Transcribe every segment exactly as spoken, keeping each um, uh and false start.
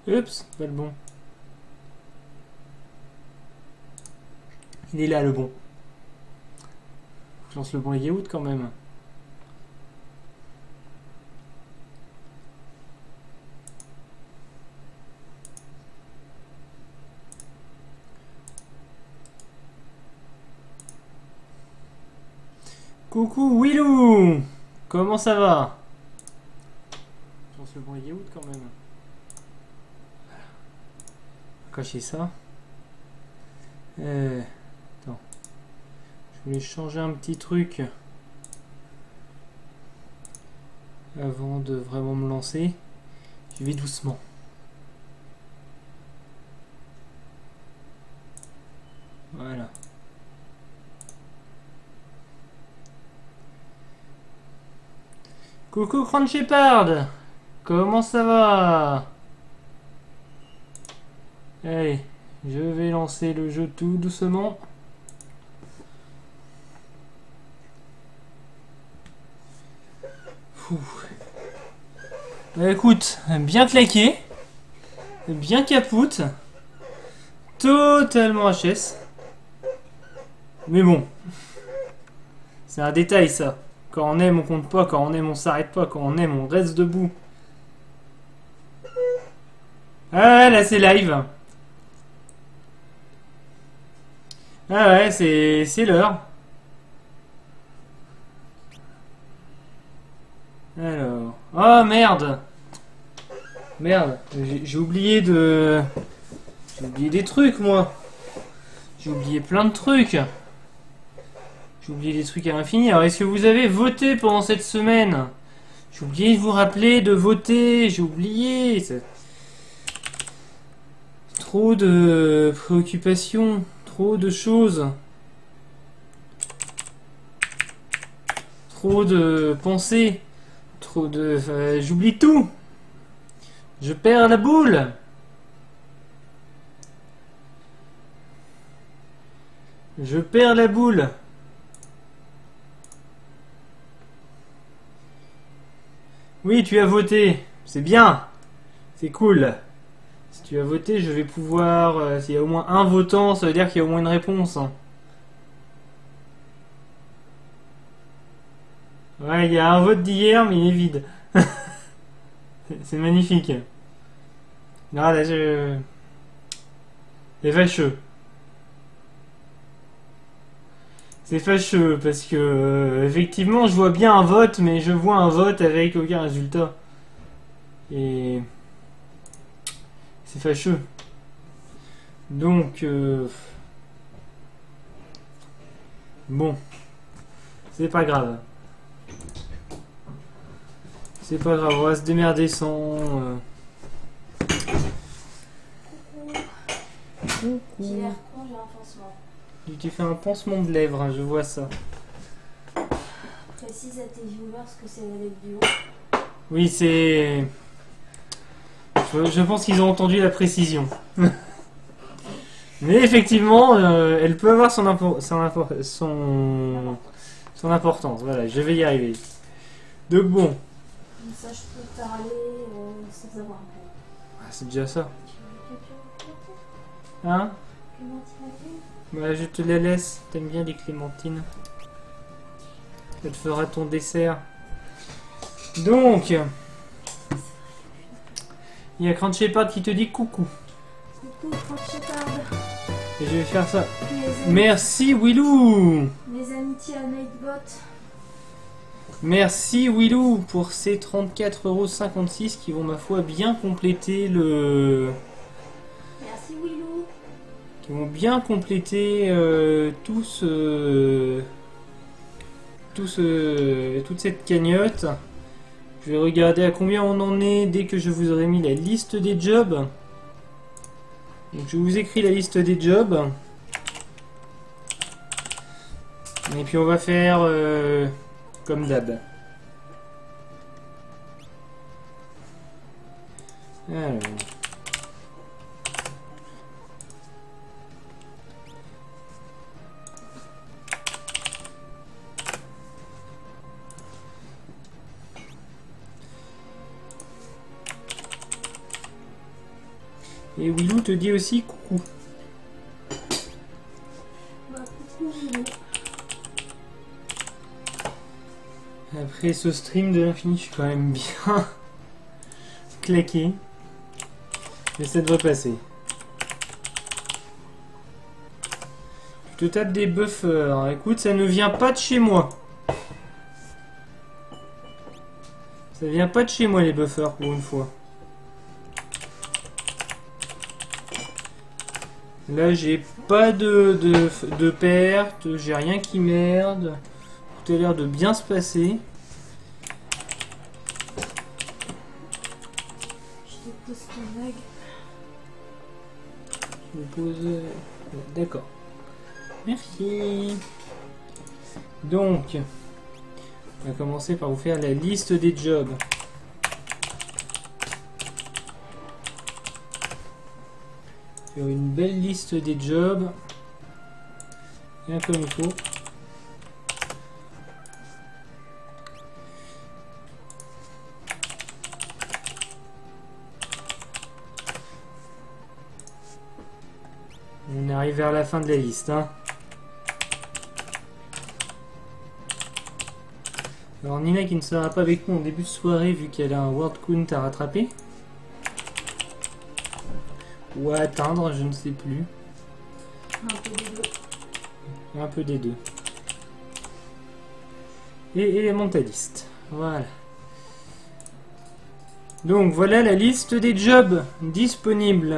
Oups, pas le bon. Il est là le bon. Je lance le bon layout quand même. Coucou Willou, comment ça va? Je lance le bon layout quand même. Cacher ça. Euh, attends. Je voulais changer un petit truc avant de vraiment me lancer. Je vais doucement. Voilà. Coucou Cran Shepard, comment ça va? Allez, je vais lancer le jeu tout doucement. Ouh. Bah écoute, bien claqué, bien capoute, totalement H S. Mais bon, c'est un détail ça. Quand on aime, on compte pas. Quand on aime, on s'arrête pas. Quand on aime, on reste debout. Ah ouais, là c'est live. Ah ouais, c'est c'est l'heure. Alors... Oh merde. Merde, j'ai oublié de... J'ai oublié des trucs, moi. J'ai oublié plein de trucs. J'ai oublié des trucs à l'infini. Alors, est-ce que vous avez voté pendant cette semaine? J'ai oublié de vous rappeler de voter. J'ai oublié. Trop de préoccupations. Trop de choses. Trop de pensées. Trop de... Euh, j'oublie tout. Je perds la boule. Je perds la boule. Oui, tu as voté. C'est bien. C'est cool. Si tu as voté, je vais pouvoir... Euh, s'il y a au moins un votant, ça veut dire qu'il y a au moins une réponse. Ouais, il y a un vote d'hier, mais il est vide. C'est magnifique. Non, là, je... C'est fâcheux. C'est fâcheux, parce que... Euh, effectivement, je vois bien un vote, mais je vois un vote avec aucun résultat. Et... C'est fâcheux. Donc... Euh... Bon. C'est pas grave. C'est pas grave, on va se démerder sans... Euh... J'ai l'air con, j'ai un pansement. Tu fais un pansement de lèvres, hein, je vois ça. Précise à tes viewers que c'est la lèvre du haut. Oui, c'est... Je, je pense qu'ils ont entendu la précision. Mais effectivement, euh, elle peut avoir son, impo son, impo son, son importance. Voilà, je vais y arriver. Donc bon. Comme ça, je peux parler euh, sans avoir un peu. Ah, c'est déjà ça. Tu veux Hein? Clémentine? Bah, je te les laisse. T'aimes bien les clémentines. Ça te fera ton dessert. Donc, il y a Cran Shepard qui te dit coucou. Coucou, Cran Shepard. Et je vais faire ça. Mes Merci Willou. Mes amitiés à Nightbot. Merci Willou pour ces trente-quatre euros cinquante-six qui vont ma foi bien compléter le... Merci Willou. Qui vont bien compléter euh, tout ce... Tout ce... toute cette cagnotte. Je vais regarder à combien on en est dès que je vous aurai mis la liste des jobs. Donc je vous écris la liste des jobs. Et puis on va faire euh, comme d'hab. Alors. Et Willou te dit aussi coucou. Bah, coucou, Willou. Après ce stream de l'infini, je suis quand même bien claqué. Mais ça devrait passer. Tu te tapes des buffers. Écoute, ça ne vient pas de chez moi. Ça vient pas de chez moi les buffers pour une fois. Là j'ai pas de, de, de perte, j'ai rien qui merde. Tout a l'air de bien se passer. Je dépose ton lag. Je dépose... euh, D'accord. Merci. Donc, on va commencer par vous faire la liste des jobs. Faire une belle liste des jobs. Bien comme il faut. On arrive vers la fin de la liste, hein. Alors Nina qui ne sera pas avec nous en début de soirée vu qu'elle a un World Count à rattraper. Ou à atteindre, je ne sais plus. Un peu des deux. Un peu des deux. Et élémentaliste. Voilà. Donc voilà la liste des jobs disponibles.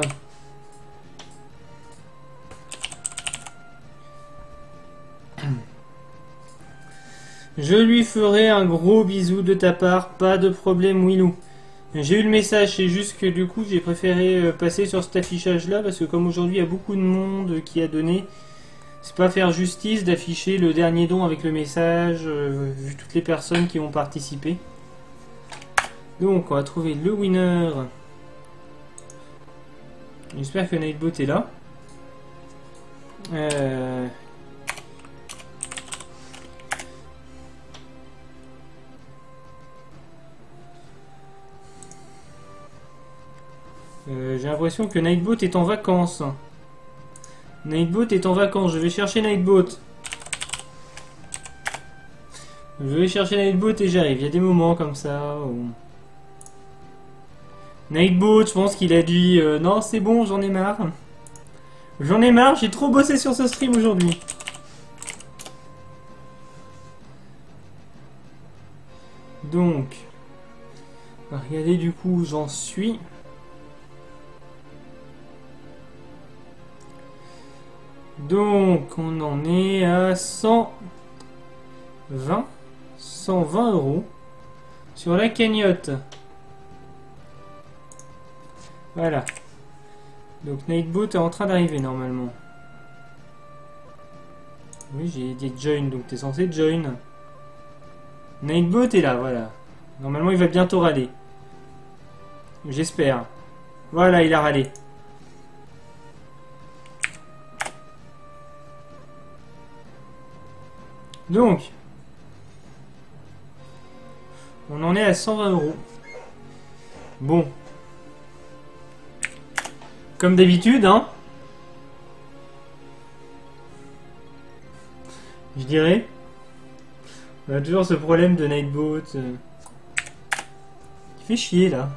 Je lui ferai un gros bisou de ta part, pas de problème Willou. J'ai eu le message, c'est juste que du coup j'ai préféré passer sur cet affichage là parce que comme aujourd'hui il y a beaucoup de monde qui a donné, c'est pas faire justice d'afficher le dernier don avec le message, euh, vu toutes les personnes qui ont participé. Donc on va trouver le winner. J'espère que Nightbot est là. Euh... Euh, J'ai l'impression que Nightbot est en vacances. Nightbot est en vacances. Je vais chercher Nightbot. Je vais chercher Nightbot et j'arrive. Il y a des moments comme ça où... Nightbot, je pense qu'il a dit euh, non, c'est bon, j'en ai marre. J'en ai marre, j'ai trop bossé sur ce stream aujourd'hui. Donc, regardez du coup où j'en suis. Donc, on en est à cent vingt, cent vingt euros sur la cagnotte. Voilà. Donc, Nightbot est en train d'arriver normalement. Oui, j'ai dit join, donc t'es censé join. Nightbot est là, voilà. Normalement, il va bientôt râler. J'espère. Voilà, il a râlé. Donc, on en est à cent vingt euros. Bon. Comme d'habitude, hein. Je dirais. On a toujours ce problème de Nightbot. Euh, qui fait chier, là.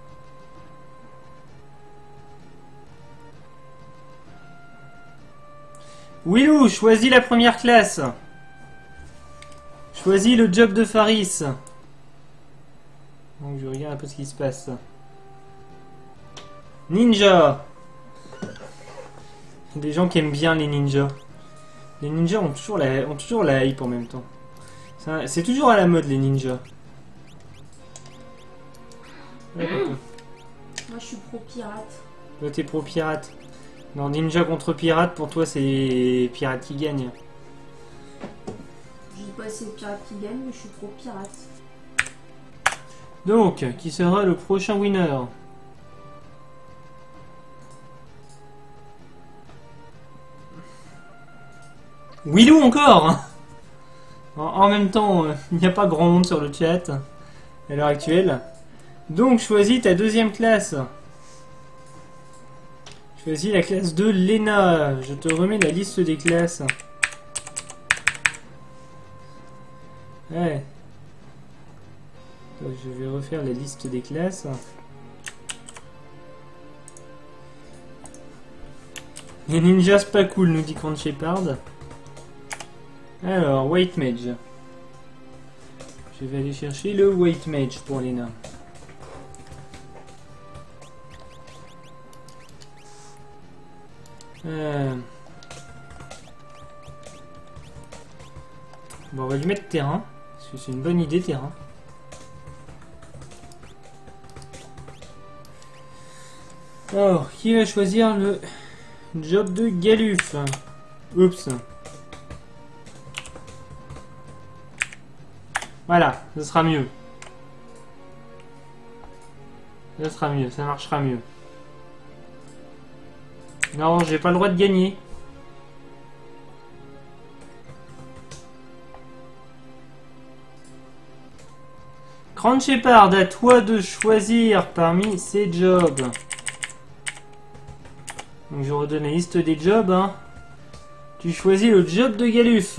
Willou, choisis la première classe. Choisis le job de Faris. Donc je regarde un peu ce qui se passe. Ninja. Des gens qui aiment bien les ninjas. Les ninjas ont toujours la, ont toujours la hype en même temps. C'est toujours à la mode les ninjas. Ouais, Moi je suis pro pirate. toi t'es pro pirate. Non, ninja contre pirate, pour toi c'est pirate qui gagne. Je dis pas si c'est le pirate qui gagne, mais je suis pro pirate. Donc, qui sera le prochain winner? Willou encore. En, en même temps, euh, il n'y a pas grand monde sur le chat à l'heure actuelle. Donc, choisis ta deuxième classe. Choisis la classe de Lena. Je te remets la liste des classes. Ouais. Donc, je vais refaire la liste des classes. Les ninjas, c'est pas cool, nous dit Grand Shepard. Alors, White Mage. Je vais aller chercher le White Mage pour Lena. Euh... Bon, on va lui mettre terrain, parce que c'est une bonne idée, terrain. Alors, qui va choisir le job de Galuf? Oups. Voilà, ça sera mieux. Ça sera mieux, ça marchera mieux. Non, j'ai pas le droit de gagner. Grand Shepard, à toi de choisir parmi ces jobs. Donc je redonne la liste des jobs. Hein. Tu choisis le job de Galuf.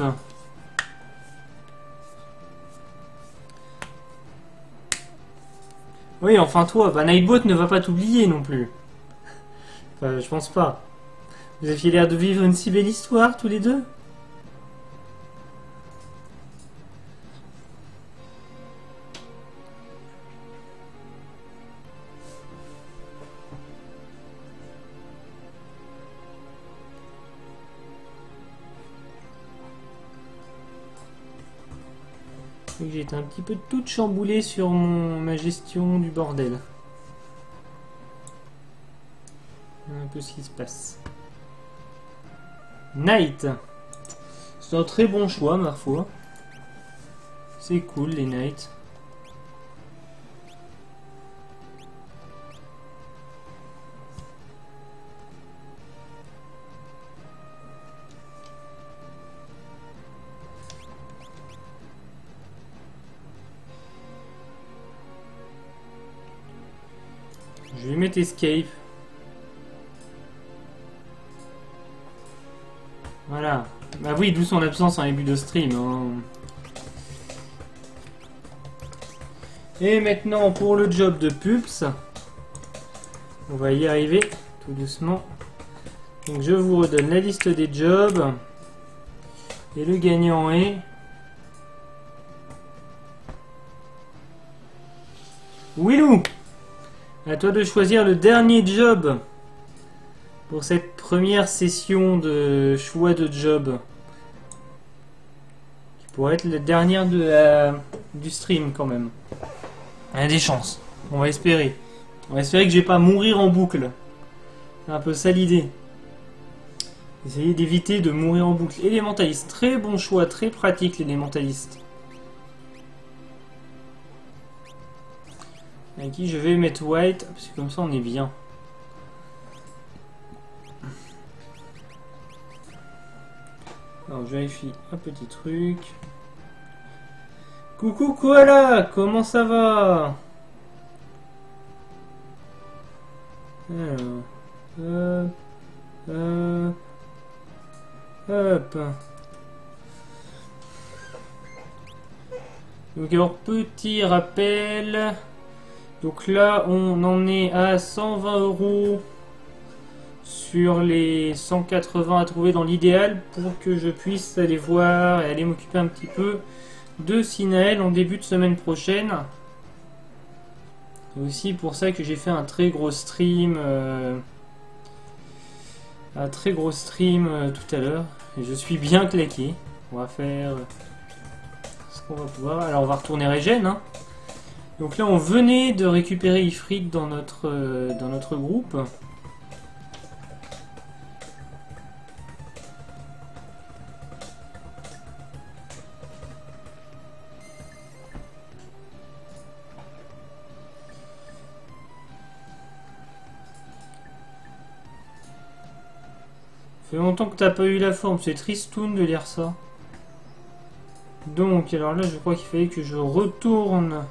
Oui, enfin toi, bah Nightbot ne va pas t'oublier non plus. Enfin, je pense pas. Vous aviez l'air de vivre une si belle histoire tous les deux. J'ai été un petit peu toute chamboulée sur mon, ma gestion du bordel. Un peu ce qui se passe. Knight. C'est un très bon choix, ma foi. C'est cool, les Knights. Je vais mettre Escape. Voilà. Bah oui, d'où son absence en début de stream. Hein. Et maintenant, pour le job de Pups. On va y arriver tout doucement. Donc je vous redonne la liste des jobs. Et le gagnant est... Willou! À toi de choisir le dernier job pour cette première session de choix de job. Qui pourrait être la dernière de la, du stream quand même. Il y a des chances. On va espérer. On va espérer que je vais pas mourir en boucle. C'est un peu ça l'idée. Essayer d'éviter de mourir en boucle. Élémentaliste. Très bon choix, très pratique l'élémentaliste. À qui je vais mettre white, parce que comme ça on est bien. Alors je vérifie un petit truc. Coucou Koala, comment ça va? Alors, euh, euh, hop. Donc alors petit rappel. Donc là, on en est à cent vingt euros sur les cent quatre-vingts à trouver dans l'idéal pour que je puisse aller voir et aller m'occuper un petit peu de Sinael en début de semaine prochaine. C'est aussi pour ça que j'ai fait un très gros stream, euh, un très gros stream euh, tout à l'heure. Et je suis bien claqué. On va faire ce qu'on va pouvoir. Alors on va retourner Régène, hein. Donc là, on venait de récupérer Ifrit dans notre, euh, dans notre groupe. Ça fait longtemps que t'as pas eu la forme, c'est tristoun de lire ça. Donc, alors là, je crois qu'il fallait que je retourne...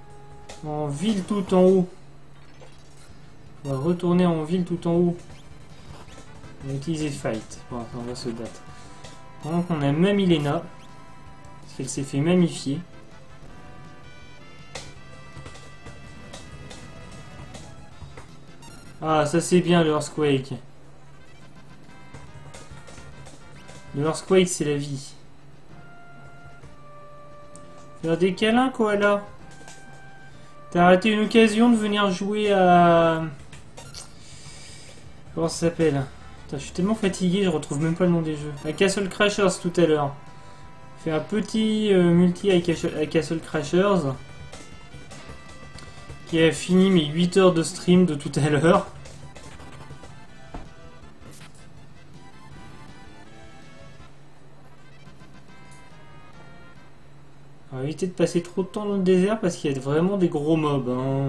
en ville tout en haut. On va retourner en ville tout en haut On va utiliser Fight. Bon, attends, on va se battre. Donc on a Mamilena. Parce qu'elle s'est fait mamifier. Ah, ça c'est bien le Earthquake. Le Earthquake, c'est la vie. Faire des câlins, Koala. T'as raté une occasion de venir jouer à... Comment ça s'appelle? Putain, je suis tellement fatigué, je retrouve même pas le nom des jeux. À Castle Crashers tout à l'heure. Fait un petit euh, multi à Castle Crashers. Qui a fini mes huit heures de stream de tout à l'heure. On va éviter de passer trop de temps dans le désert parce qu'il y a vraiment des gros mobs. Hein.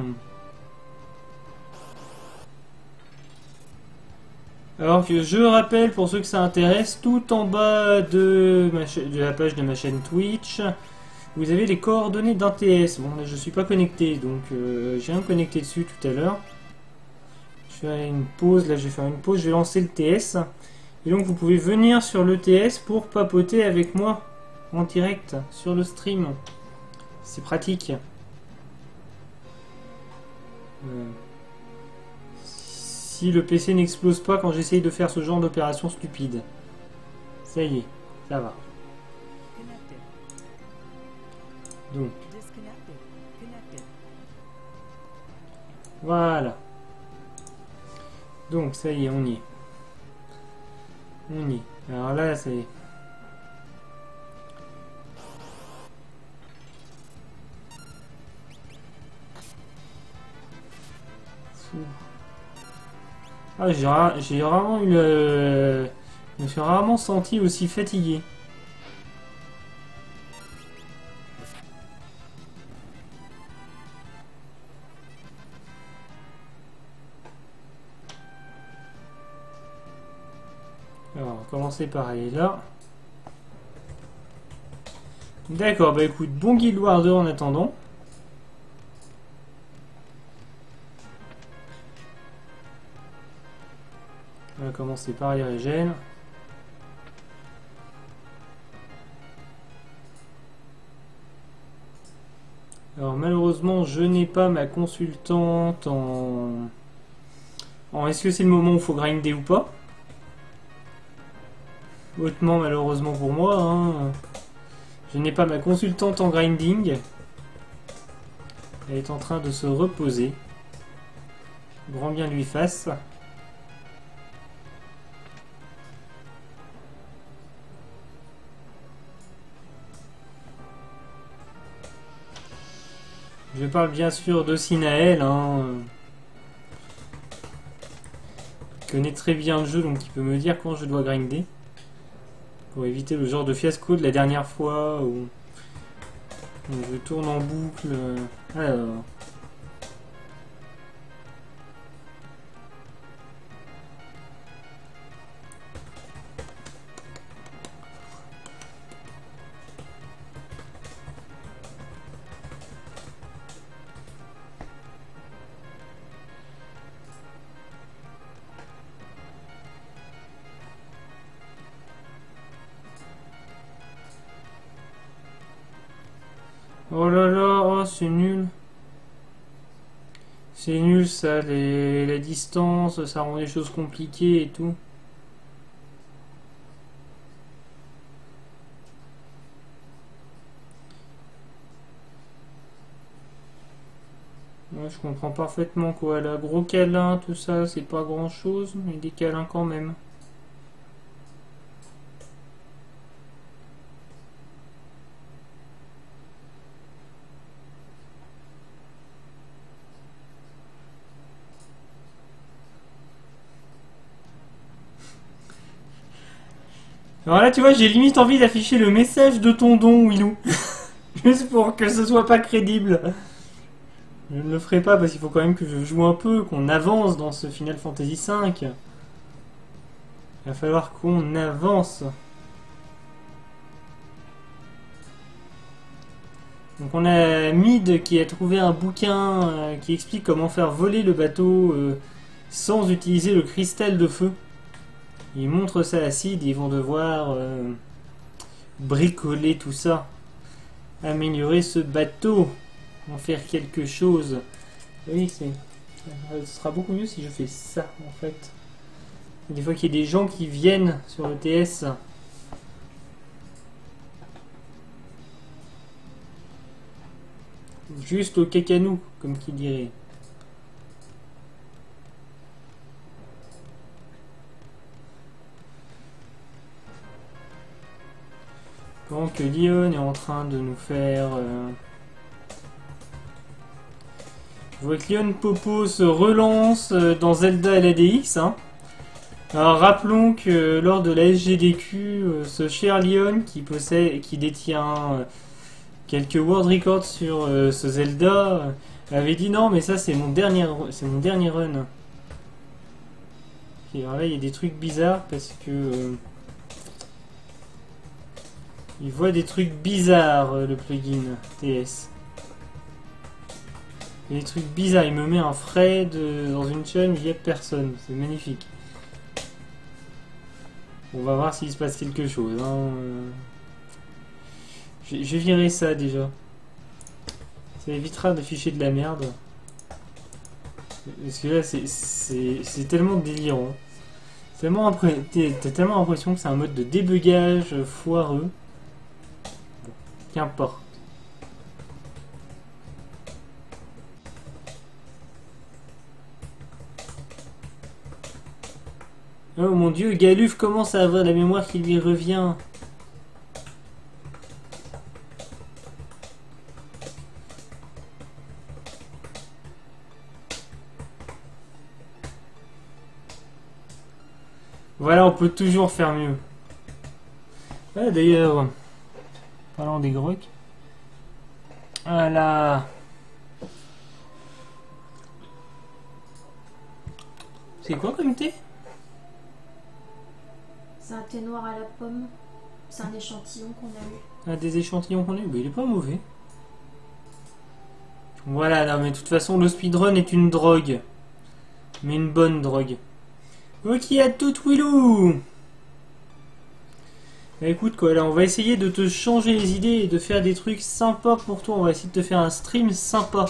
Alors que je rappelle, pour ceux que ça intéresse, tout en bas de, ma de la page de ma chaîne Twitch, vous avez les coordonnées d'un T S. Bon, là je suis pas connecté, donc euh, j'ai un connecté dessus tout à l'heure. Je fais une pause, là je vais faire une pause, je vais lancer le T S. Et donc vous pouvez venir sur le T S pour papoter avec moi. En direct sur le stream. C'est pratique. Euh, si le P C n'explose pas quand j'essaye de faire ce genre d'opération stupide. Ça y est, ça va. Donc. Voilà. Donc ça y est, on y est. On y est. Alors là, ça y est. Ah, j'ai ra rarement eu le... Je me suis rarement senti aussi fatigué. Alors, on va commencer par aller là. D'accord, bah écoute, bon Guild Wars deux en attendant. On va commencer par les régènes. Alors malheureusement je n'ai pas ma consultante en... en est-ce que c'est le moment où il faut grinder ou pas? Hautement malheureusement pour moi. Hein. Je n'ai pas ma consultante en grinding. Elle est en train de se reposer. Grand bien lui fasse. Je parle bien sûr de Sinaël, hein. Il connaît très bien le jeu, donc il peut me dire quand je dois grinder. Pour éviter le genre de fiasco de la dernière fois où, où je tourne en boucle. Alors... Oh là là, oh, c'est nul. C'est nul ça, les, la distance, ça rend les choses compliquées et tout. Ouais, je comprends parfaitement quoi, là, gros câlin, tout ça, c'est pas grand chose, mais des câlins quand même. Alors là, tu vois, j'ai limite envie d'afficher le message de ton don, Willou. Juste pour que ce soit pas crédible. Je ne le ferai pas parce qu'il faut quand même que je joue un peu, qu'on avance dans ce Final Fantasy cinq. Il va falloir qu'on avance. Donc on a Mid qui a trouvé un bouquin euh, qui explique comment faire voler le bateau euh, sans utiliser le cristal de feu. Ils montrent ça à Sid, ils vont devoir euh, bricoler tout ça. Améliorer ce bateau. En faire quelque chose. Oui, c'est... ce sera beaucoup mieux si je fais ça, en fait. Des fois qu'il y a des gens qui viennent sur le T S. Juste au cacanou, comme qui dirait. Pendant que Leon est en train de nous faire... Euh... Je vois que Leon Popo se relance dans Zelda L A D X. Hein. Alors rappelons que lors de la S G D Q, ce cher Leon qui possède, qui détient quelques world records sur euh, ce Zelda, avait dit non mais ça c'est mon dernier, c'est mon dernier run. Et alors là il y a des trucs bizarres parce que euh, il voit des trucs bizarres euh, le plugin T S. Il y a des trucs bizarres, il me met un Fred de, dans une chaîne, il n'y a personne, c'est magnifique. On va voir s'il se passe quelque chose. Hein. Je, je virerai ça déjà. Ça évitera d'afficher de la merde. Parce que là, c'est tellement délirant. Tellement T'as tellement l'impression que c'est un mode de débugage foireux. Bon, qu'importe. Oh mon dieu, Galuf commence à avoir la mémoire qui lui revient. Voilà, on peut toujours faire mieux. Ah, d'ailleurs, parlons des grocs. Voilà. C'est quoi comme thé? C'est un thé noir à la pomme. C'est un échantillon qu'on a eu. Ah, des échantillons qu'on a eu, mais il est pas mauvais. Voilà, non mais de toute façon, le speedrun est une drogue. Mais une bonne drogue. Ok, à tout, Willou. Bah, écoute, quoi, là, on va essayer de te changer les idées et de faire des trucs sympas pour toi. On va essayer de te faire un stream sympa.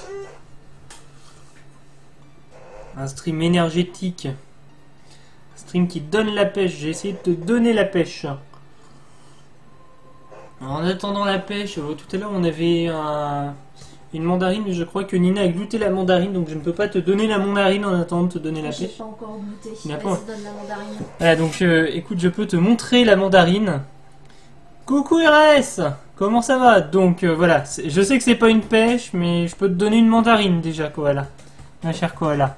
Un stream énergétique. Un stream qui donne la pêche. J'ai essayé de te donner la pêche. Alors, en attendant la pêche, tout à l'heure, on avait un... une mandarine, mais je crois que Nina a goûté la mandarine, donc je ne peux pas te donner la mandarine en attendant de te donner la J'ai pêche. pas encore goûté. Vas-y, donne la mandarine. Voilà, donc euh, écoute, je peux te montrer la mandarine. Coucou R S, comment ça va? Donc euh, voilà, je sais que c'est pas une pêche, mais je peux te donner une mandarine déjà, Koala. Ma chère Koala.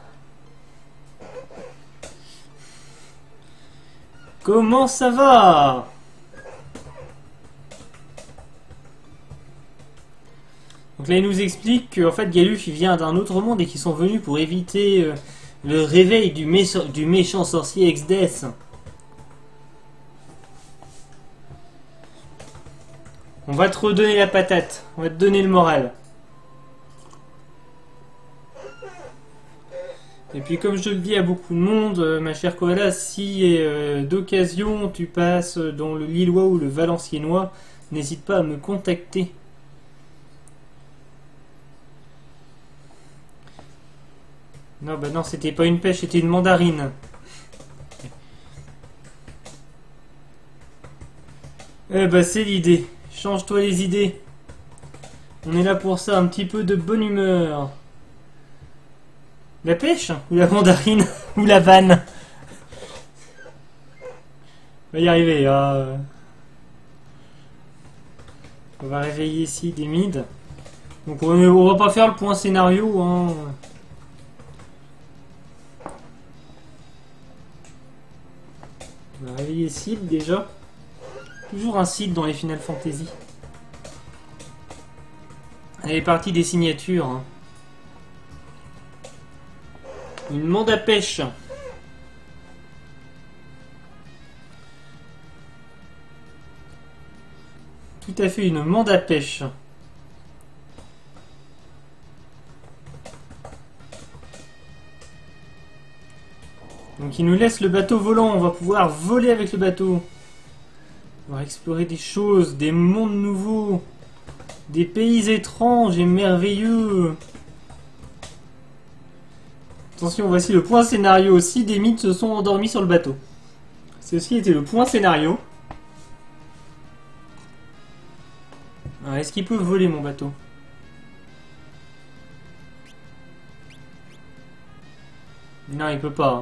Comment ça va? Donc là, il nous explique qu'en fait, Galuf, il vient d'un autre monde et qu'ils sont venus pour éviter euh, le réveil du, méchant, du méchant sorcier Exdes. On va te redonner la patate. On va te donner le moral. Et puis, comme je le dis à beaucoup de monde, euh, ma chère Koala, si euh, d'occasion tu passes dans le Lillois ou le Valenciennois, n'hésite pas à me contacter. Non, bah non, c'était pas une pêche, c'était une mandarine. Eh bah c'est l'idée. Change-toi les idées. On est là pour ça, un petit peu de bonne humeur. La pêche? Ou la mandarine? Ou la vanne? On va y arriver. Hein. On va réveiller ici des mids. Donc on, on va pas faire le point scénario. Hein. On va réveiller Sid déjà. Toujours un Sid dans les Final Fantasy. Allez, partie des signatures. Hein. Une mande à pêche. Tout à fait, une mande à pêche. Donc il nous laisse le bateau volant, on va pouvoir voler avec le bateau. On va explorer des choses, des mondes nouveaux, des pays étranges et merveilleux. Attention, voici le point scénario. Six des mythes se sont endormis sur le bateau. Ceci était le point scénario. Est-ce qu'il peut voler mon bateau? Non, il peut pas.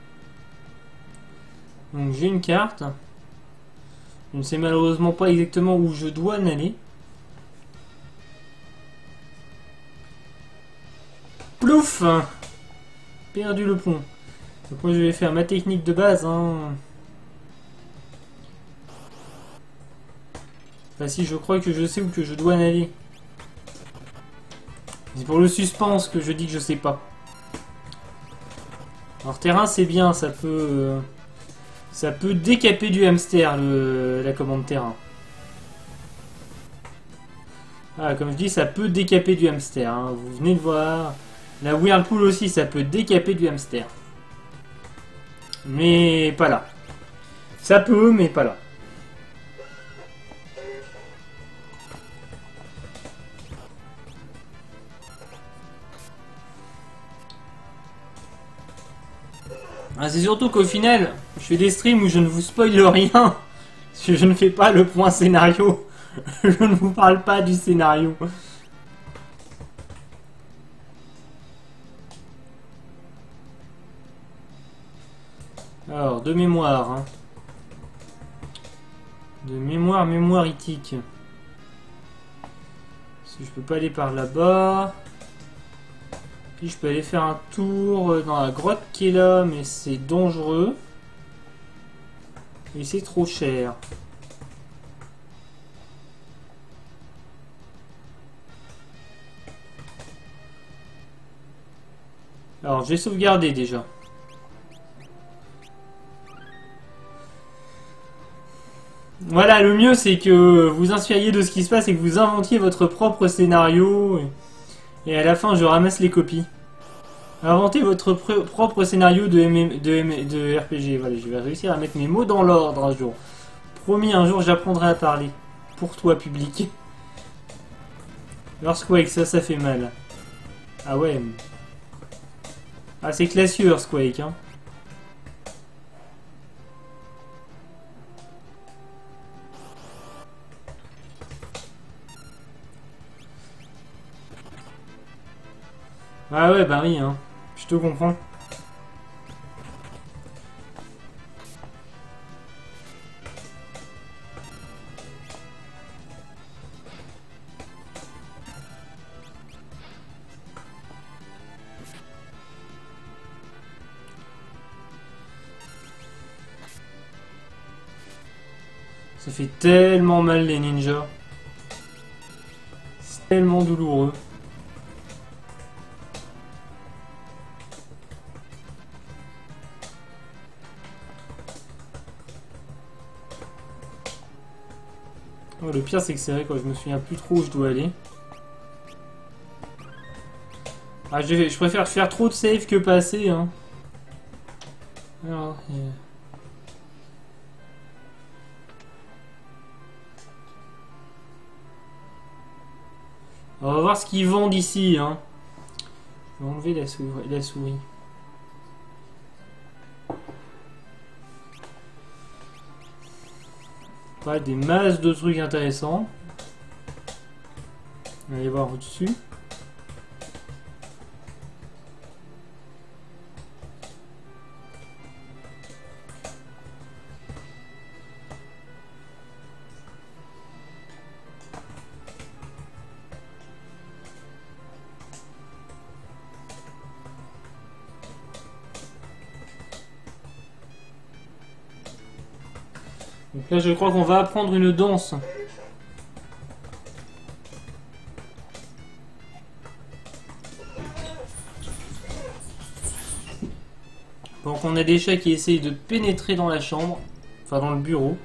Donc j'ai une carte. Je ne sais malheureusement pas exactement où je dois en aller. Plouf! Perdu le pont. Donc moi je vais faire ma technique de base. Hein. Enfin si, je crois que je sais où que je dois en aller. C'est pour le suspense que je dis que je sais pas. Alors terrain c'est bien, ça peut... Euh, ça peut décaper du hamster le, la commande terrain. Ah, comme je dis, ça peut décaper du hamster. Hein. Vous venez de voir. La Whirlpool aussi, ça peut décaper du hamster. Mais pas là. Ça peut, mais pas là. Ah, c'est surtout qu'au final, je fais des streams où je ne vous spoil rien. Parce que je ne fais pas le point scénario. Je ne vous parle pas du scénario. Alors, de mémoire. Hein. De mémoire, mémoire itique. Parce que je peux pas aller par là-bas. Puis je peux aller faire un tour dans la grotte qui est là, mais c'est dangereux. Et c'est trop cher. Alors, j'ai sauvegardé déjà. Voilà, le mieux c'est que vous inspiriez de ce qui se passe et que vous inventiez votre propre scénario. Et à la fin, je ramasse les copies. Inventez votre propre scénario de, M M, de, M de R P G. Voilà, je vais réussir à mettre mes mots dans l'ordre un jour. Promis, un jour j'apprendrai à parler. Pour toi, public. Earthquake, ça, ça fait mal. Ah ouais. Ah, c'est classieux, Earthquake, hein. Ah ouais, bah oui, hein. Je te comprends. Ça fait tellement mal les ninjas. C'est tellement douloureux. Oh, le pire c'est que c'est vrai quoi, je me souviens plus trop où je dois aller. Ah, je, je préfère faire trop de save que passer hein. Alors, yeah. On va voir ce qu'ils vendent ici hein. Je vais enlever la souris. La souris. Pas des masses de trucs intéressants. On va aller voir au-dessus. Donc là, je crois qu'on va apprendre une danse. Donc on a des chats qui essayent de pénétrer dans la chambre, enfin dans le bureau.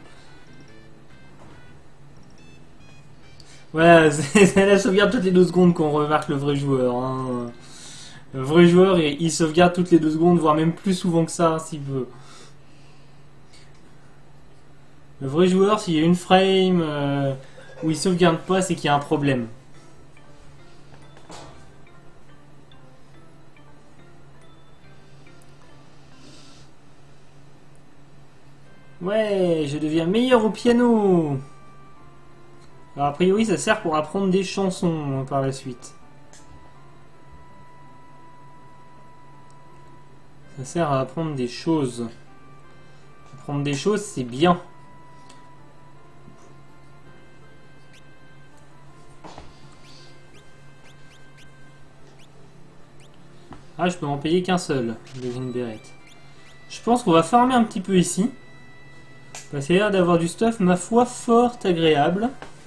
Voilà, c'est la sauvegarde toutes les deux secondes qu'on remarque le vrai joueur. Hein. Le vrai joueur, il, il sauvegarde toutes les deux secondes, voire même plus souvent que ça, hein, s'il veut. Le vrai joueur, s'il y a une frame euh, où il sauvegarde pas, c'est qu'il y a un problème. Ouais, je deviens meilleur au piano. Alors, a priori, ça sert pour apprendre des chansons hein, par la suite. Ça sert à apprendre des choses. Apprendre des choses, c'est bien. Ah, je peux en payer qu'un seul, Devin Beret. Je pense qu'on va farmer un petit peu ici. Ça a l'air d'avoir du stuff, ma foi, fort agréable.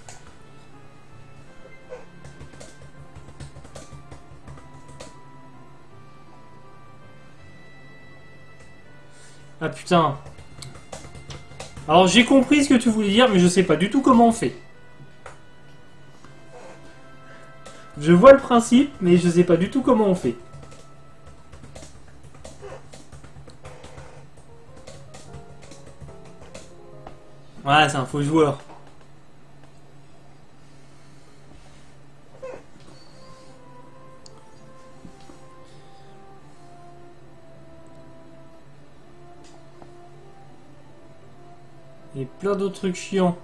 Ah putain. Alors j'ai compris ce que tu voulais dire, mais je sais pas du tout comment on fait. Je vois le principe, mais je sais pas du tout comment on fait. Ouais, c'est un faux joueur. Et plein d'autres trucs chiants.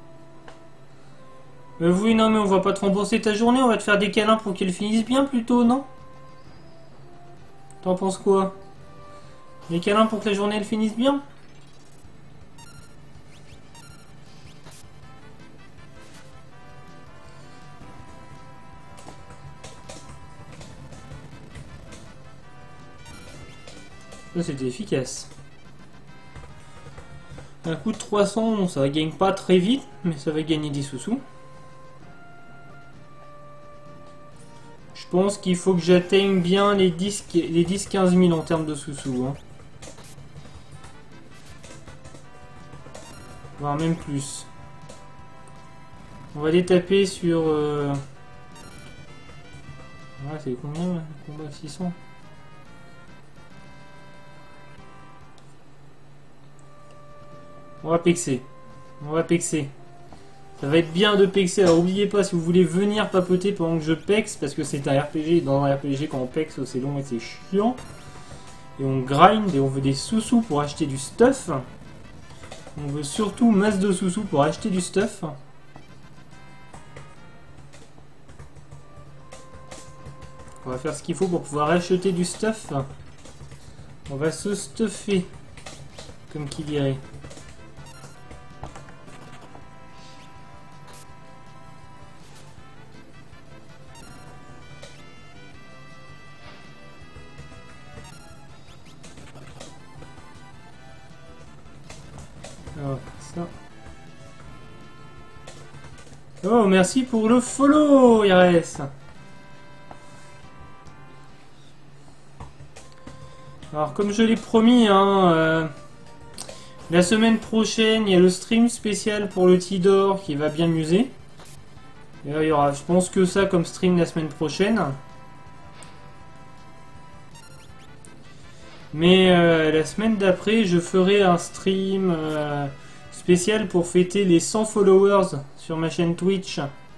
Mais oui, non, mais on va pas te rembourser ta journée, on va te faire des câlins pour qu'elle finisse bien plutôt, non? T'en penses quoi? Des câlins pour que la journée elle finisse bien? Ça c'était efficace. Un coup de trois cents, ça gagne pas très vite, mais ça va gagner des sous-sous. Je pense qu'il faut que j'atteigne bien les dix quinze mille en termes de sous-sous. Hein. Voire même plus. On va les taper sur... Euh... Ouais, c'est combien là? Combat six cents. On va pexer. On va pexer. Ça va être bien de pexer. Alors n'oubliez pas, si vous voulez venir papoter pendant que je pexe, parce que c'est un R P G, dans un R P G quand on pexe c'est long et c'est chiant. Et on grind et on veut des sous-sous pour acheter du stuff. On veut surtout masse de sous-sous pour acheter du stuff. On va faire ce qu'il faut pour pouvoir acheter du stuff. On va se stuffer, comme qui dirait. Alors, ça. Oh, merci pour le follow, I R S. Alors, comme je l'ai promis, hein, euh, la semaine prochaine, il y a le stream spécial pour le Tidor qui va bien m'user. Et là, il y aura, je pense que ça comme stream la semaine prochaine. Mais euh, la semaine d'après, je ferai un stream euh, spécial pour fêter les cent followers sur ma chaîne Twitch.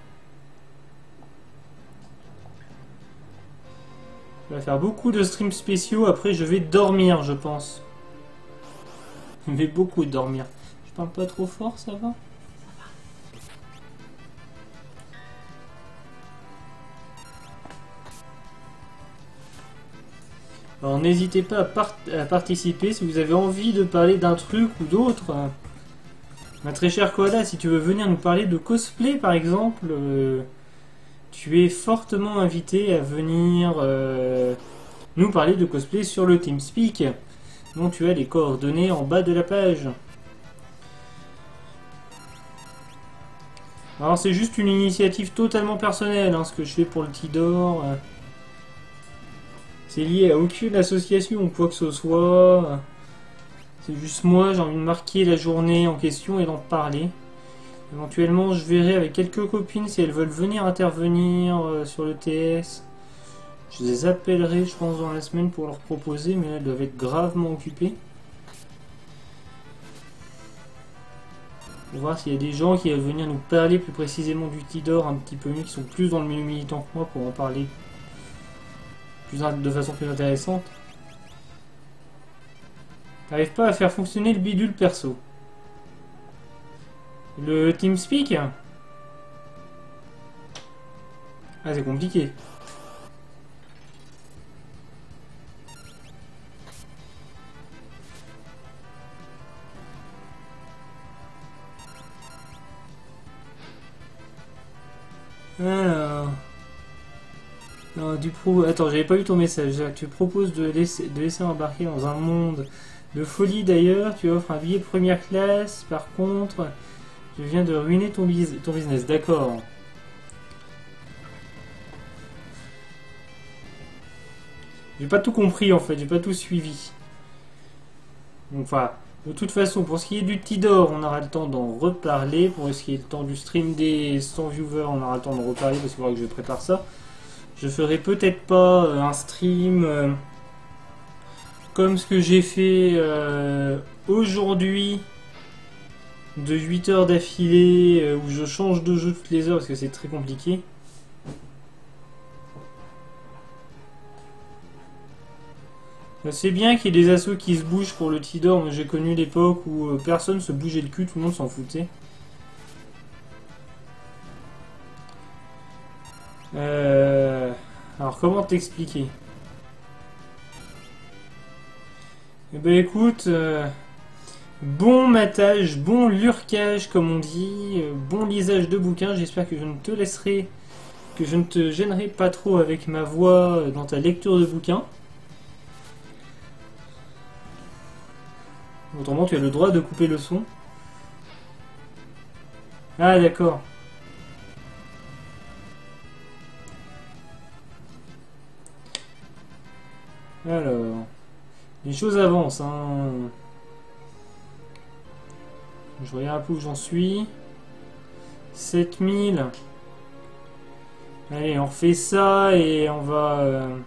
Je vais faire beaucoup de streams spéciaux. Après, je vais dormir, je pense. Je vais beaucoup dormir. Je parle pas trop fort, ça va? Alors n'hésitez pas à, part à participer si vous avez envie de parler d'un truc ou d'autre. Ma très chère Koala, si tu veux venir nous parler de cosplay par exemple, euh, tu es fortement invité à venir euh, nous parler de cosplay sur le TeamSpeak, dont tu as les coordonnées en bas de la page. Alors c'est juste une initiative totalement personnelle, hein, ce que je fais pour le Tidor. Euh, C'est lié à aucune association ou quoi que ce soit. C'est juste moi, j'ai envie de marquer la journée en question et d'en parler. Éventuellement, je verrai avec quelques copines si elles veulent venir intervenir euh, sur le T S. Je les appellerai, je pense, dans la semaine pour leur proposer, mais là, elles doivent être gravement occupées. Pour voir s'il y a des gens qui veulent venir nous parler plus précisément du Tidor un petit peu mieux, qui sont plus dans le milieu militant que moi pour en parler plus in- de façon plus intéressante. J'arrive pas à faire fonctionner le bidule perso. Le TeamSpeak? Ah, c'est compliqué. Alors... Non, du pro... Attends, j'avais pas eu ton message. Tu proposes de laisser, de laisser embarquer dans un monde de folie d'ailleurs. Tu offres un billet de première classe. Par contre, je viens de ruiner ton, bis- ton business. D'accord. J'ai pas tout compris en fait. J'ai pas tout suivi. Donc, enfin, de toute façon, pour ce qui est du Tidor, on aura le temps d'en reparler. Pour ce qui est le temps du stream des cent viewers, on aura le temps d'en reparler parce qu'il faudra que je prépare ça. Je ferai peut-être pas euh, un stream euh, comme ce que j'ai fait euh, aujourd'hui de huit heures d'affilée euh, où je change de jeu toutes les heures parce que c'est très compliqué. C'est bien qu'il y ait des assos qui se bougent pour le Tidor. Moi j'ai connu l'époque où euh, personne se bougeait le cul, tout le monde s'en foutait. Euh... Alors comment t'expliquer? Eh ben écoute, euh, bon matage, bon lurkage comme on dit, euh, bon lisage de bouquins. J'espère que je ne te laisserai, que je ne te gênerai pas trop avec ma voix euh, dans ta lecture de bouquins. Autrement, tu as le droit de couper le son. Ah d'accord. Alors, les choses avancent, hein. Je regarde un peu où j'en suis. sept mille. Allez, on refait ça et on va... Euh...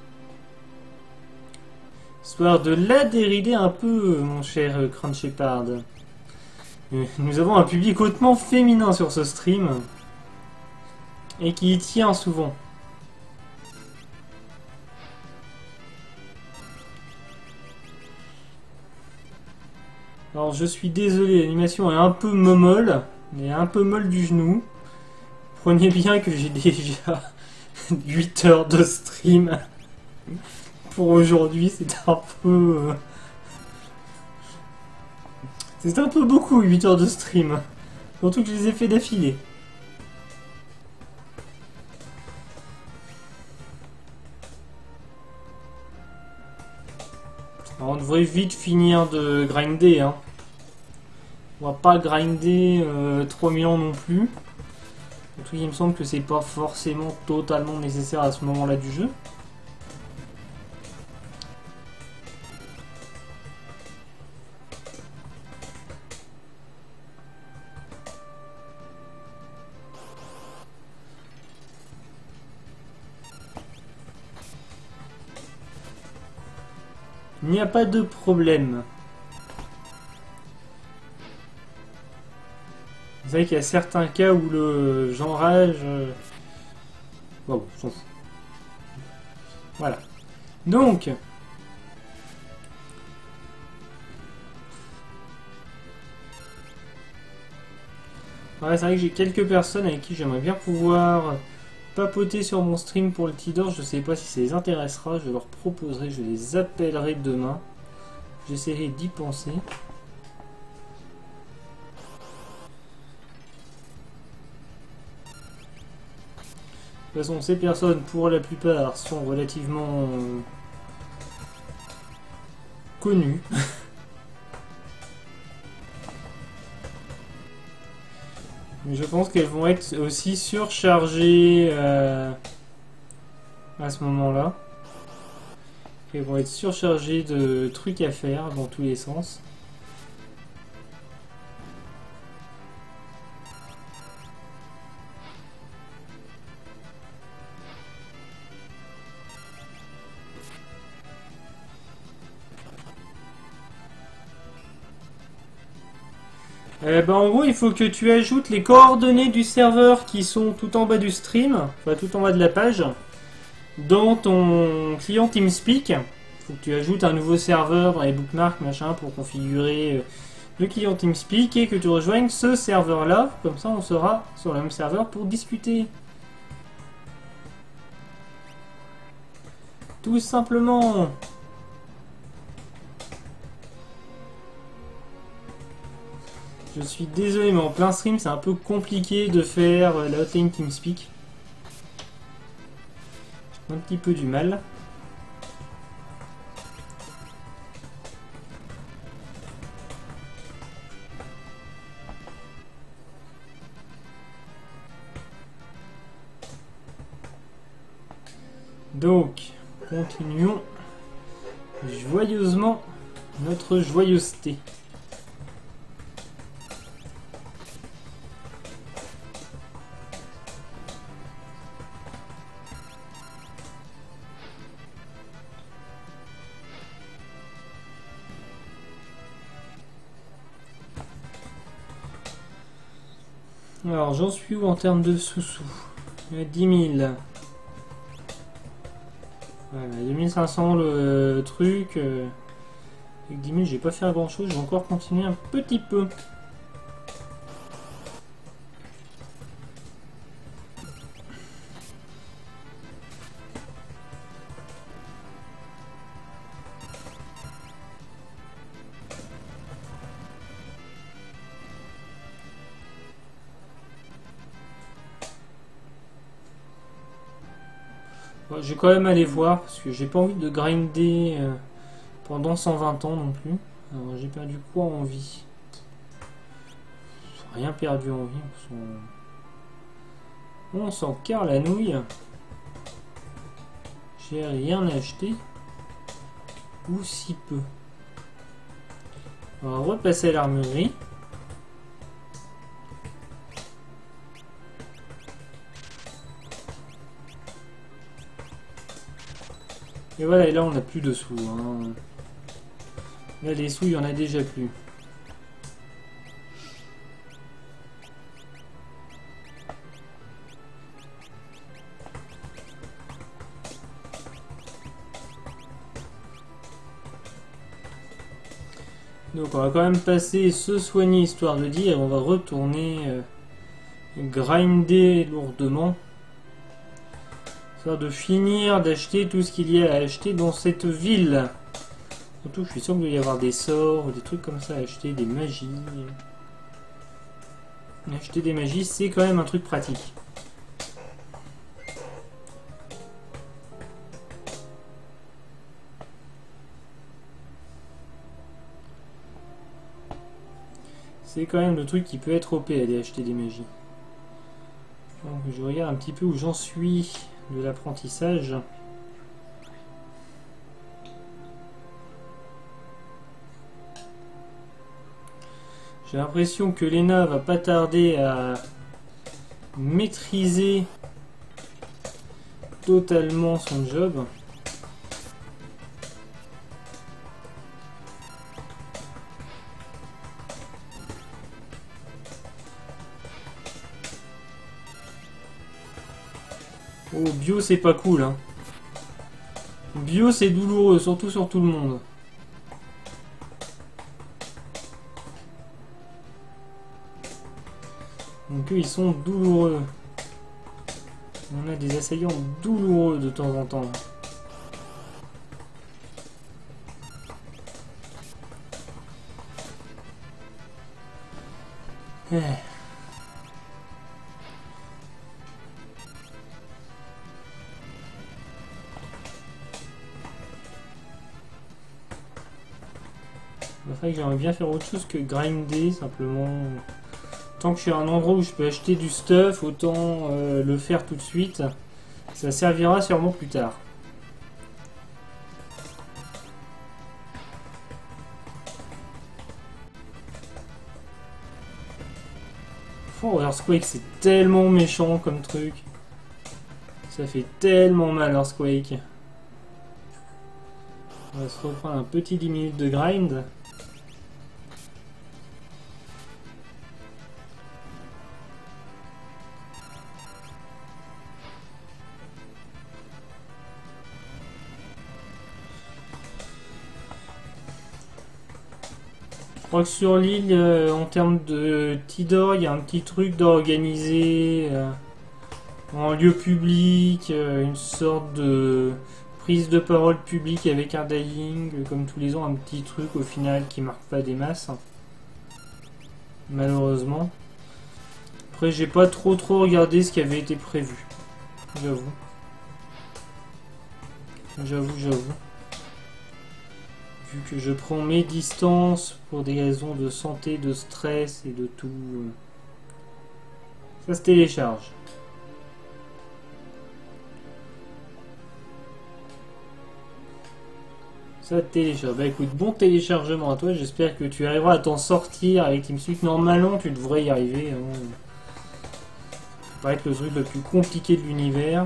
Histoire de la dérider un peu, mon cher euh, Crown Shepard. Euh, Nous avons un public hautement féminin sur ce stream. Et qui y tient souvent. Alors je suis désolé, l'animation est un peu molle, elle est un peu molle du genou. Prenez bien que j'ai déjà huit heures de stream pour aujourd'hui, c'est un peu... euh, C'est un peu beaucoup huit heures de stream, surtout que je les ai fait d'affilée. Alors on devrait vite finir de grinder, hein. On va pas grinder euh, trois mille ans non plus. Surtout il me semble que c'est pas forcément totalement nécessaire à ce moment-là du jeu. Il n'y a pas de problème. C'est vrai qu'il y a certains cas où le genrage... Euh... Bon, on s'en fout. Voilà. Donc... Ouais, c'est vrai que j'ai quelques personnes avec qui j'aimerais bien pouvoir papoter sur mon stream pour le Tidor. Je sais pas si ça les intéressera. Je leur proposerai, je les appellerai demain. J'essaierai d'y penser. De toute façon, ces personnes, pour la plupart, sont relativement euh, connues. Mais je pense qu'elles vont être aussi surchargées euh, à ce moment-là. Elles vont être surchargées de trucs à faire dans tous les sens. Eh ben, en gros, il faut que tu ajoutes les coordonnées du serveur qui sont tout en bas du stream, enfin tout en bas de la page, dans ton client TeamSpeak. Il faut que tu ajoutes un nouveau serveur dans les bookmarks, machin, pour configurer le client TeamSpeak et que tu rejoignes ce serveur-là. Comme ça, on sera sur le même serveur pour discuter. Tout simplement. Je suis désolé, mais en plein stream, c'est un peu compliqué de faire la hotline TeamSpeak. J'ai un petit peu du mal. Donc, continuons joyeusement notre joyeuseté. Alors, j'en suis où en termes de sous-sous? dix mille. Voilà, deux mille cinq cents le truc. Euh, avec dix mille, j'ai pas fait grand chose, je vais encore continuer un petit peu. Ouais, je vais quand même aller voir parce que j'ai pas envie de grinder euh, pendant cent vingt ans non plus. Alors j'ai perdu quoi en vie? Rien perdu en vie, on s'en... On s'en carre la nouille. J'ai rien acheté. Ou si peu. On va repasser à l'armurerie. Et voilà, et là on n'a plus de sous. Hein. Là les sous, il y en a déjà plus. Donc on va quand même passer se soigner histoire de dire, on va retourner euh, grinder lourdement. Histoire de finir d'acheter tout ce qu'il y a à acheter dans cette ville. Surtout je suis sûr qu'il doit y avoir des sorts ou des trucs comme ça à acheter, des magies. Acheter des magies c'est quand même un truc pratique. C'est quand même le truc qui peut être O P, aller acheter des magies. Donc je regarde un petit peu où j'en suis de l'apprentissage. J'ai l'impression que Lena va pas tarder à maîtriser totalement son job. Oh, bio c'est pas cool hein. Bio c'est douloureux, surtout sur tout le monde. Donc eux ils sont douloureux. On a des assaillants douloureux de temps en temps. Eh. C'est vrai que j'aimerais bien faire autre chose que grinder, simplement. Tant que je suis à un endroit où je peux acheter du stuff, autant euh, le faire tout de suite. Ça servira sûrement plus tard. Oh, Earthquake, c'est tellement méchant comme truc. Ça fait tellement mal, Earthquake. On va se reprendre un petit dix minutes de grind. crois que sur l'île, euh, en termes de Tidor, il y a un petit truc d'organiser euh, en lieu public, euh, une sorte de prise de parole publique avec un dying, euh, comme tous les ans, un petit truc au final qui marque pas des masses. Malheureusement. Après, j'ai pas trop trop regardé ce qui avait été prévu. J'avoue. J'avoue, j'avoue. Vu que je prends mes distances pour des raisons de santé, de stress et de tout. euh, Ça se télécharge. Ça te télécharge. Bah écoute, bon téléchargement à toi. J'espère que tu arriveras à t'en sortir avec TeamSpeak. Normalement, tu devrais y arriver. Hein. Ça paraît être le truc le plus compliqué de l'univers.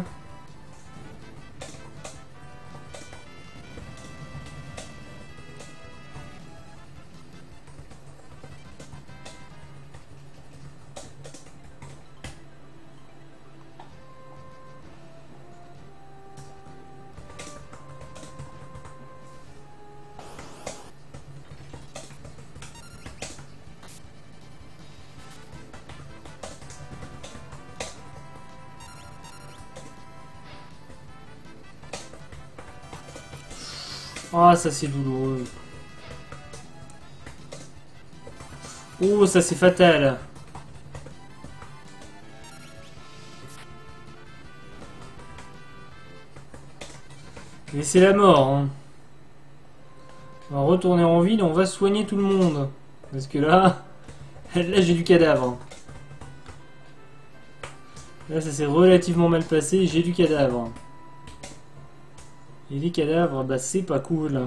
Ah, ça c'est douloureux. Oh, ça c'est fatal. Mais c'est la mort. Hein. On va retourner en ville et on va soigner tout le monde. Parce que là, là j'ai du cadavre. Là ça s'est relativement mal passé, j'ai du cadavre. Et les cadavres, bah c'est pas cool.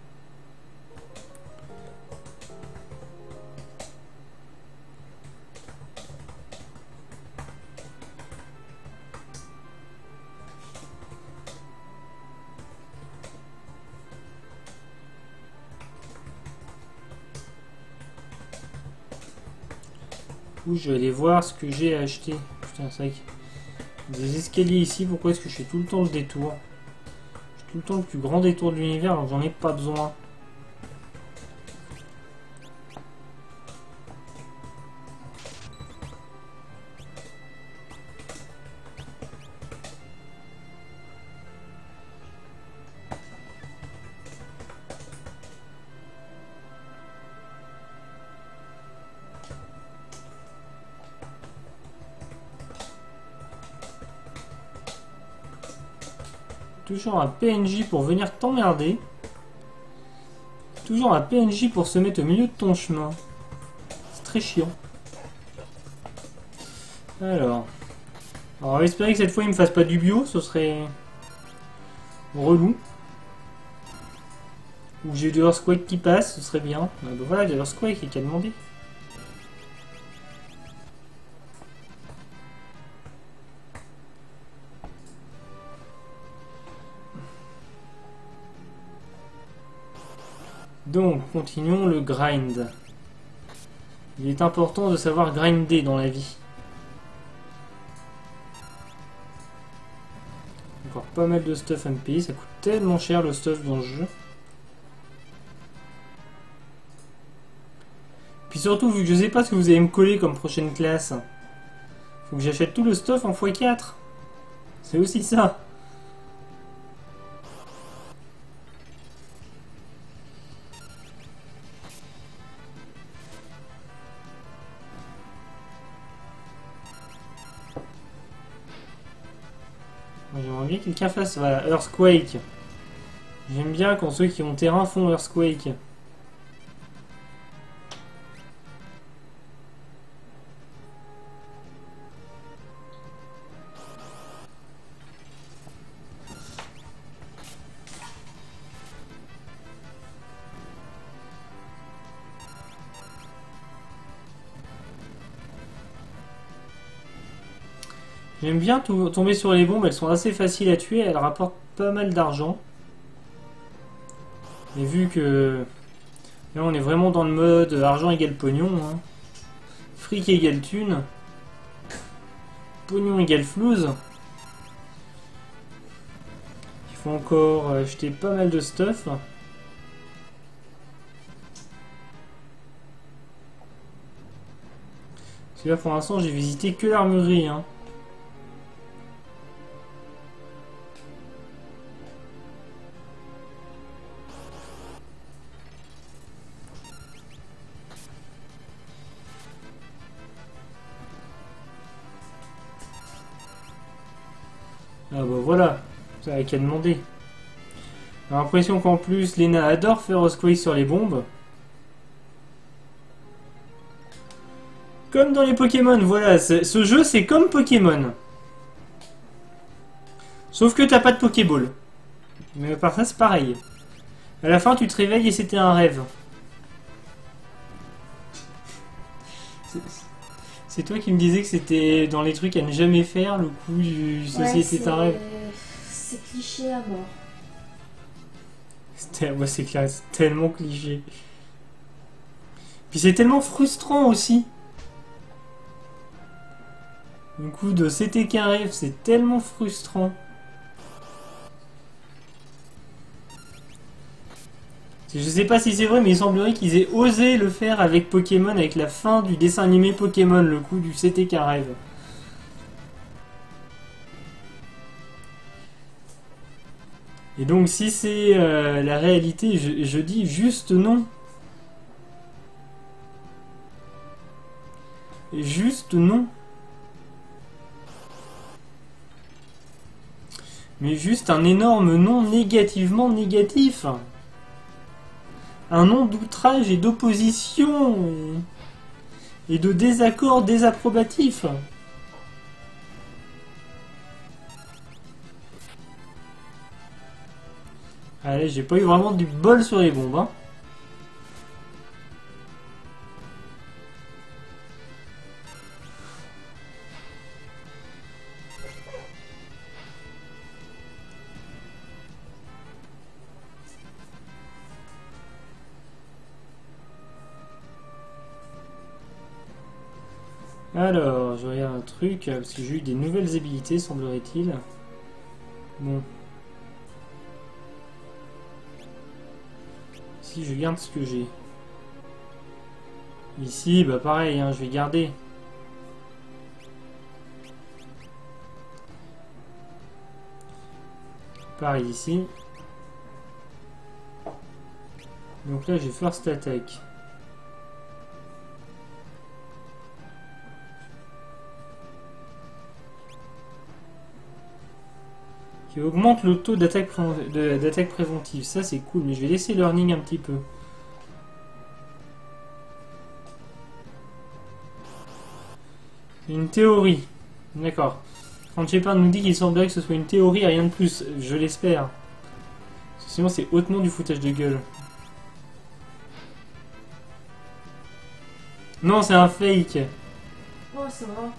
Où je vais aller voir ce que j'ai acheté. Putain, c'est vrai que des escaliers ici, pourquoi est-ce que je fais tout le temps le détour? Je fais tout le temps le plus grand détour de l'univers alors j'en ai pas besoin. Toujours un P N J pour venir t'emmerder. Toujours un P N J pour se mettre au milieu de ton chemin. C'est très chiant. Alors. Alors, on va espérer que cette fois il me fasse pas du bio, ce serait relou. Ou j'ai du Earthquake qui passe, ce serait bien. Ah bah voilà, il y a Earthquake qui a demandé. Donc, continuons le grind. Il est important de savoir grinder dans la vie. Encore pas mal de stuff à me payer, ça coûte tellement cher le stuff dans le jeu. Puis surtout, vu que je sais pas ce que vous allez me coller comme prochaine classe, faut que j'achète tout le stuff en fois quatre. C'est aussi ça. J'aimerais bien que quelqu'un fasse voilà, Earthquake. J'aime bien quand ceux qui ont terrain font Earthquake. J'aime bien tout, tomber sur les bombes, elles sont assez faciles à tuer, elles rapportent pas mal d'argent. Et vu que là on est vraiment dans le mode argent égale pognon, hein. Fric égale thune, pognon égale flouze, il faut encore acheter pas mal de stuff. Parce que là, pour l'instant, j'ai visité que l'armurerie, hein. Ah bah voilà, ça n'a qu'à demander. J'ai l'impression qu'en plus, Lena adore faire Earthquake sur les bombes. Comme dans les Pokémon, voilà, ce jeu c'est comme Pokémon. Sauf que t'as pas de Pokéball. Mais par ça c'est pareil. À la fin tu te réveilles et c'était un rêve. C'est toi qui me disais que c'était dans les trucs à ne jamais faire, le coup du ceci Ouais, était un rêve. C'est cliché à mort. Ouais, c'est clair, c'est tellement cliché. Puis c'est tellement frustrant aussi. Du coup, de c'était qu'un rêve, c'est tellement frustrant. Je sais pas si c'est vrai, mais il semblerait qu'ils aient osé le faire avec Pokémon, avec la fin du dessin animé Pokémon, le coup du c'était qu'un rêve. Et donc, si c'est euh, la réalité, je, je dis juste non. Juste non. Mais juste un énorme non négativement négatif. Un non d'outrage et d'opposition. Et de désaccord désapprobatif. Allez, j'ai pas eu vraiment du bol sur les bombes, hein. Alors, je regarde un truc, parce que j'ai eu des nouvelles habilités, semblerait-il. Bon. Si je garde ce que j'ai. Ici, bah pareil, hein, je vais garder. Pareil ici. Donc là, j'ai First Attack. Qui augmente le taux d'attaque pré d'attaque préventive. Ça, c'est cool, mais je vais laisser learning un petit peu. Une théorie. D'accord. Quand Shepard nous dit qu'il semblerait que ce soit une théorie, rien de plus. Je l'espère. Sinon, c'est hautement du foutage de gueule. Non, c'est un fake. Oh, ça va.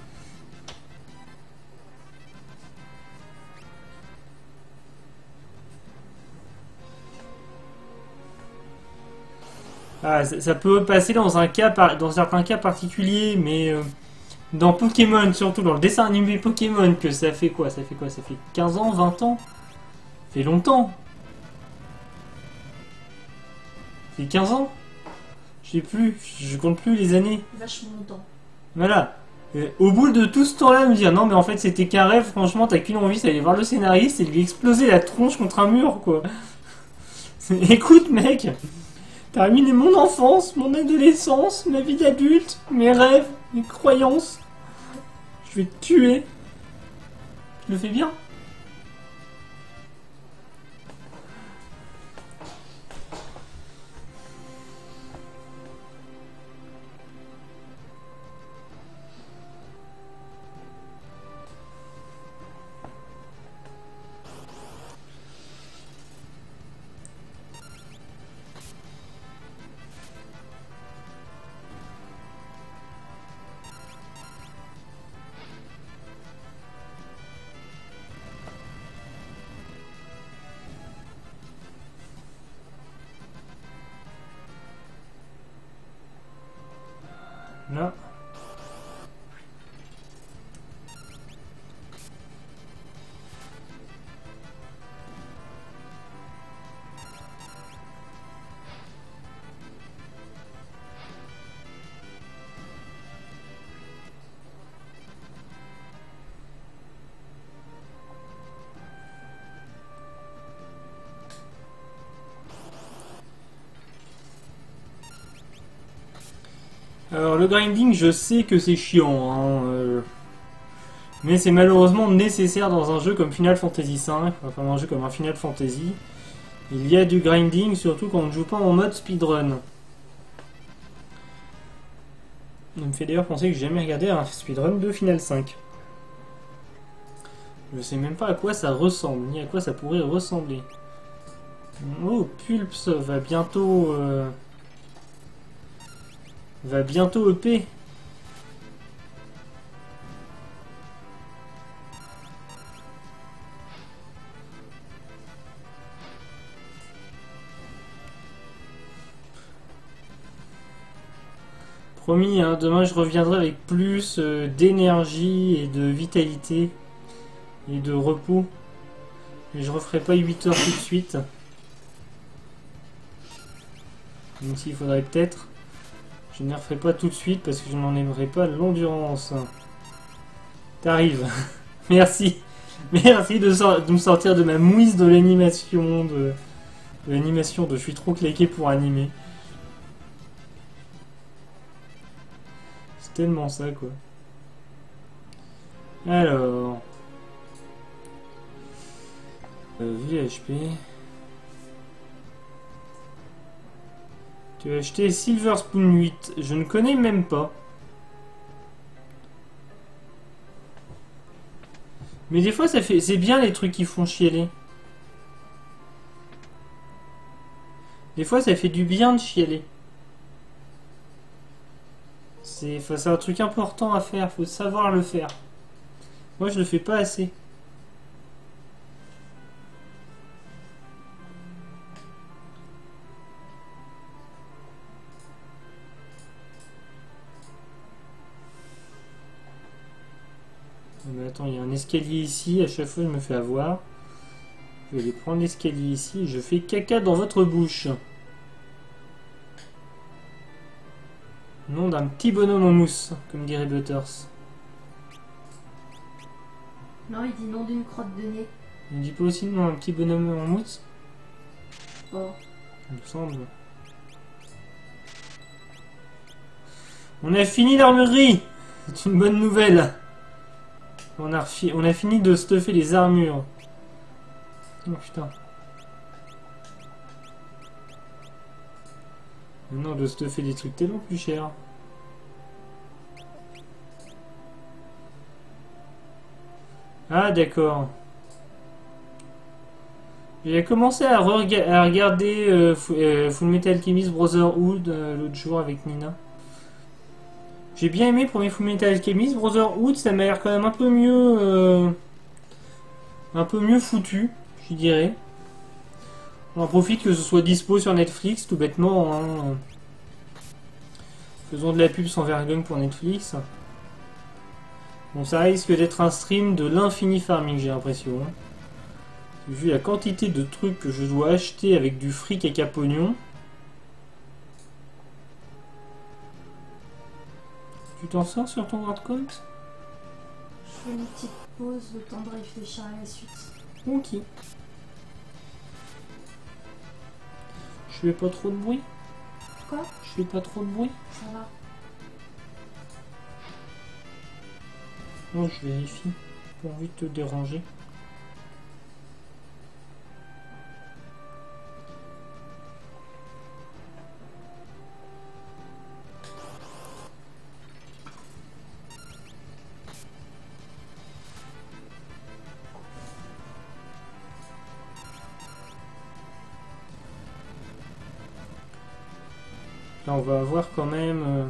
Ah, ça, ça peut passer dans un cas, par, dans certains cas particuliers, mais euh, dans Pokémon, surtout dans le dessin animé Pokémon, que ça fait quoi? Ça fait quoi? Ça fait quinze ans, vingt ans? Ça fait longtemps. Ça fait quinze ans? Je sais plus, je compte plus les années. Vachement longtemps. Voilà. Et au bout de tout ce temps-là, me dire non, mais en fait c'était qu'un rêve, franchement, t'as qu'une envie, c'est d'aller voir le scénariste et de lui exploser la tronche contre un mur, quoi. Écoute, mec, t'as ruiné mon enfance, mon adolescence, ma vie d'adulte, mes rêves, mes croyances. Je vais te tuer. Je le fais bien. Là. Alors le grinding, je sais que c'est chiant, hein, euh, mais c'est malheureusement nécessaire dans un jeu comme Final Fantasy cinq, enfin dans un jeu comme un Final Fantasy. Il y a du grinding, surtout quand on ne joue pas en mode speedrun. Il me fait d'ailleurs penser que j'ai jamais regardé un speedrun de Final cinq. Je sais même pas à quoi ça ressemble, ni à quoi ça pourrait ressembler. Oh, Pulps va bientôt... Euh, va bientôt E P. Promis, hein, demain je reviendrai avec plus euh, d'énergie et de vitalité et de repos. Et je referai pas huit heures tout de suite. Même s'il faudrait peut-être. Je ne les referai pas tout de suite parce que je n'en aimerais pas l'endurance. T'arrives. Merci. Merci de, de me sortir de ma mouise de l'animation. De, de l'animation de je suis trop claqué pour animer. C'est tellement ça quoi. Alors. Euh, V H P. Tu as acheté Silver Spoon huit. Je ne connais même pas. Mais des fois, ça fait, c'est bien les trucs qui font chialer. Des fois, ça fait du bien de chialer. C'est, c'est un truc important à faire. Faut savoir le faire. Moi, je le fais pas assez. Mais attends, il y a un escalier ici, à chaque fois je me fais avoir. Je vais aller prendre l'escalier ici et je fais caca dans votre bouche. Nom d'un petit bonhomme en mousse, comme dirait Butters. Non, il dit nom d'une crotte de nez. Il ne dit pas aussi le nom d'un petit bonhomme en mousse? Oh. Il me semble. On a fini l'armurerie. C'est une bonne nouvelle. On a, on a fini de stuffer les armures. Oh putain. Maintenant on doit stuffer des trucs tellement plus chers. Ah d'accord. J'ai commencé à, re à regarder euh, euh, Full Metal Alchemist Brotherhood euh, l'autre jour avec Nina. J'ai bien aimé le premier Full Metal Alchemist. Brotherhood, ça m'a l'air quand même un peu mieux... Euh, un peu mieux foutu, je dirais. On en profite que ce soit dispo sur Netflix, tout bêtement. Hein. Faisons de la pub sans vergogne pour Netflix. Bon, ça risque d'être un stream de l'infini farming, j'ai l'impression. Hein. Vu la quantité de trucs que je dois acheter avec du fric à capognon. Tu t'en sors sur ton World Compte? Je fais une petite pause, le temps de réfléchir à la suite. Ok. Je fais pas trop de bruit? Quoi? Je fais pas trop de bruit? Ça va. Non, je vérifie. Pas envie de te déranger. Là, on va avoir quand même euh,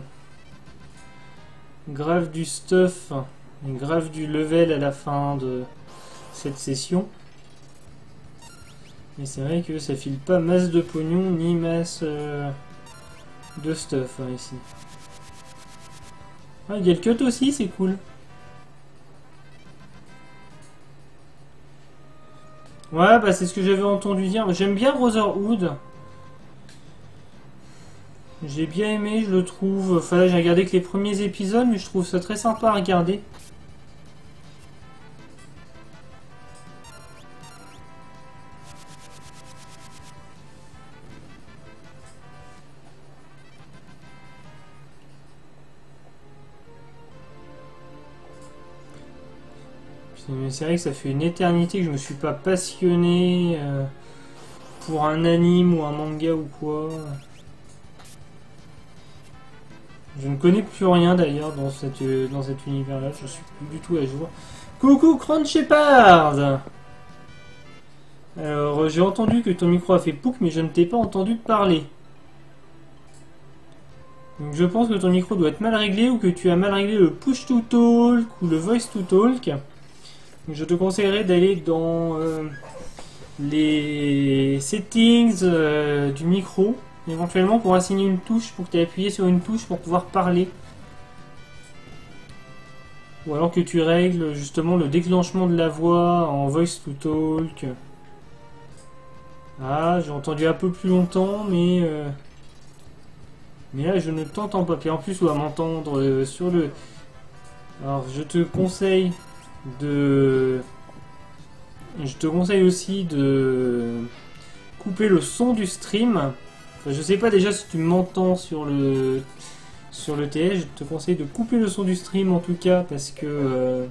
grave du stuff, grave du level à la fin de cette session. Mais c'est vrai que ça file pas masse de pognon ni masse euh, de stuff hein, ici. Ah, il y a le cut aussi, c'est cool. Ouais, bah c'est ce que j'avais entendu dire. J'aime bien Brotherhood. J'ai bien aimé, je le trouve. Enfin, j'ai regardé que les premiers épisodes, mais je trouve ça très sympa à regarder. C'est c'est vrai que ça fait une éternité que je me suis pas passionné euh, pour un anime ou un manga ou quoi. Je ne connais plus rien d'ailleurs dans, cette, dans cet univers-là, je suis plus du tout à jour. Coucou Cron Shepard! Alors, j'ai entendu que ton micro a fait pouc, mais je ne t'ai pas entendu parler. Donc je pense que ton micro doit être mal réglé ou que tu as mal réglé le push to talk ou le voice to talk. Donc je te conseillerais d'aller dans euh, les settings euh, du micro, éventuellement pour assigner une touche, pour que tu aies appuyé sur une touche pour pouvoir parler. Ou alors que tu règles justement le déclenchement de la voix en voice to talk. Ah, j'ai entendu un peu plus longtemps, mais... Euh, mais là, je ne t'entends pas. Puis en plus, on va m'entendre euh, sur le... Alors, je te conseille de... Je te conseille aussi de couper le son du stream. Enfin, je sais pas déjà si tu m'entends sur le... Sur le T S, je te conseille de couper le son du stream en tout cas, parce que... Euh,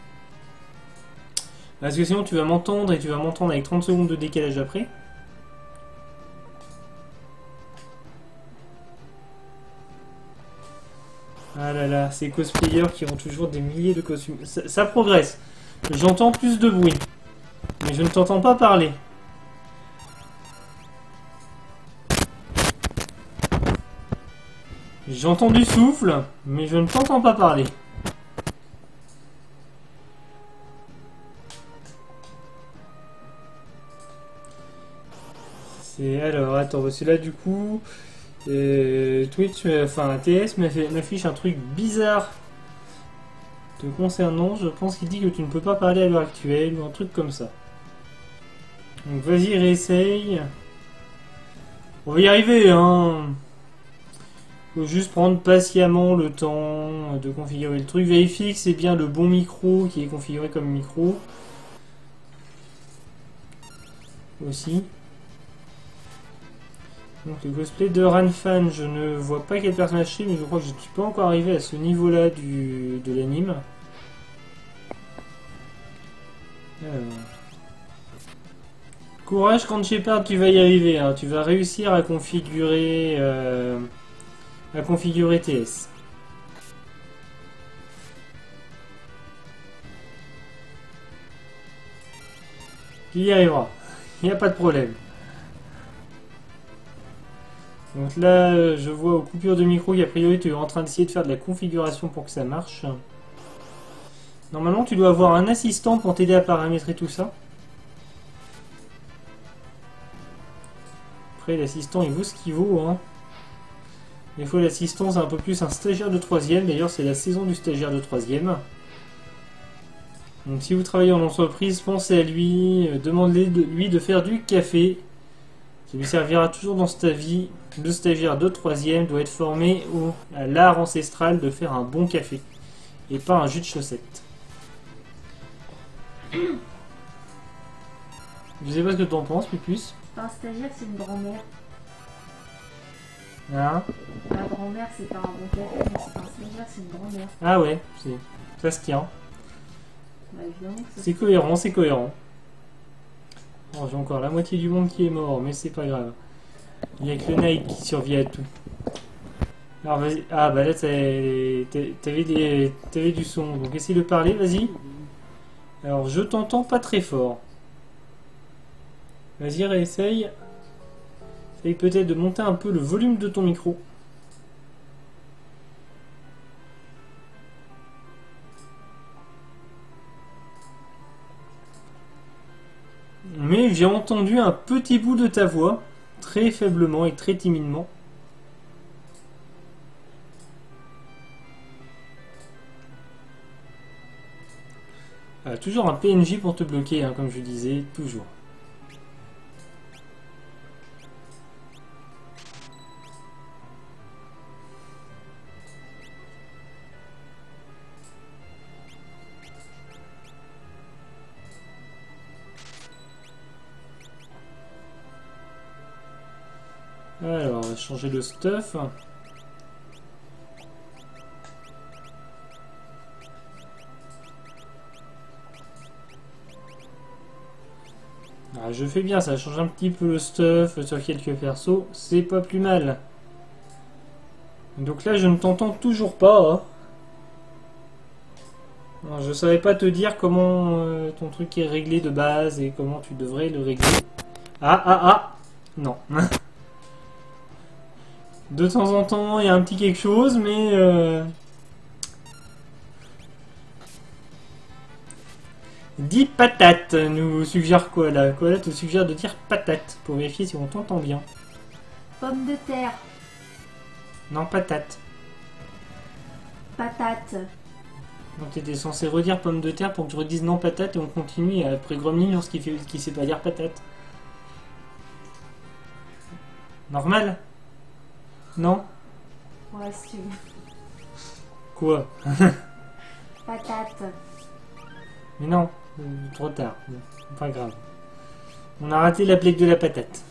parce que sinon, tu vas m'entendre et tu vas m'entendre avec trente secondes de décalage après. Ah là là, ces cosplayers qui ont toujours des milliers de costumes. Ça, ça progresse. J'entends plus de bruit. Mais je ne t'entends pas parler. J'entends du souffle, mais je ne t'entends pas parler. C'est alors, attends, parce que là du coup... Euh, Twitch, euh, enfin T S m'affiche un truc bizarre te concernant. Je pense qu'il dit que tu ne peux pas parler à l'heure actuelle ou un truc comme ça. Donc vas-y, réessaye. On va y arriver, hein. Faut juste prendre patiemment le temps de configurer le truc. Vérifie que c'est bien le bon micro qui est configuré comme micro. Aussi. Donc le cosplay de Ranfan, je ne vois pas quel personnage c'est, mais je crois que je ne suis pas encore arrivé à ce niveau-là du de l'anime. Courage quand Shepard, tu vas y arriver, hein. Tu vas réussir à configurer euh, à configurer T S. Tu y arriveras, il n'y a pas de problème. Donc là, je vois aux coupures de micro qu'a priori tu es en train d'essayer de faire de la configuration pour que ça marche. Normalement, tu dois avoir un assistant pour t'aider à paramétrer tout ça. Après, l'assistant, il vaut ce qu'il vaut, hein. Des fois, l'assistant, c'est un peu plus un stagiaire de troisième. D'ailleurs, c'est la saison du stagiaire de troisième. Donc si vous travaillez en entreprise, pensez à lui, demandez-lui de faire du café. Ça lui servira toujours dans ta vie. Le stagiaire de troisième doit être formé au, à l'art ancestral de faire un bon café. Et pas un jus de chaussette. Je sais pas ce que t'en penses, Pupus. Un stagiaire, c'est une grand-mère. Hein? Ma grand-mère, c'est pas un bon café, mais c'est pas un stagiaire, c'est une grand-mère. Ah ouais, ça se tient. Bah, évidemment que ça C'est cohérent, c'est cohérent. Oh, j'ai encore la moitié du monde qui est mort, mais c'est pas grave. Il n'y a que le Nike qui survit à tout. Alors vas-y. Ah bah là t'avais des... t'avais du son, donc essaye de parler, vas-y. Alors je t'entends pas très fort. Vas-y, réessaye. Essaye peut-être de monter un peu le volume de ton micro. Mais j'ai entendu un petit bout de ta voix, très faiblement et très timidement. Ah, toujours un P N J pour te bloquer, hein, comme je disais, toujours. Alors, on va changer le stuff. Ah, je fais bien, ça change un petit peu le stuff sur quelques persos, c'est pas plus mal. Donc là, je ne t'entends toujours pas. Hein. Alors, je savais pas te dire comment euh, ton truc est réglé de base et comment tu devrais le régler. Ah, ah, ah. Non. De temps en temps, il y a un petit quelque chose, mais... Euh... Dis patate, nous suggère quoi là? Quoi là te suggère de dire patate pour vérifier si on t'entend bien. Pomme de terre. Non, patate. Patate. Donc t'étais censé redire pomme de terre pour que tu redises non patate et on continue et après Gromlin lorsqu'il fait qui sait pas dire patate. Normal? Non? Ouais, si tu veux. Quoi? Patate. Mais non, euh, trop tard. Bon, pas grave. On a raté la plaque de la patate.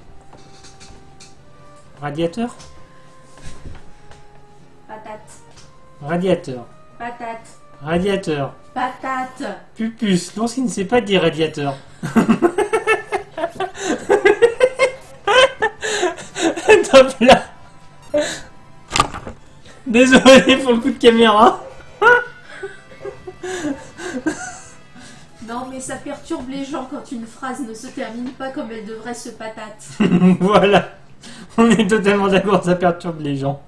Radiateur? Patate. Radiateur. Patate. Radiateur. Patate. Pupus, lorsqu'il ne sait pas dire radiateur. Top là. Désolé pour le coup de caméra. Non, mais ça perturbe les gens quand une phrase ne se termine pas comme elle devrait se patate. Voilà. On est totalement d'accord, ça perturbe les gens.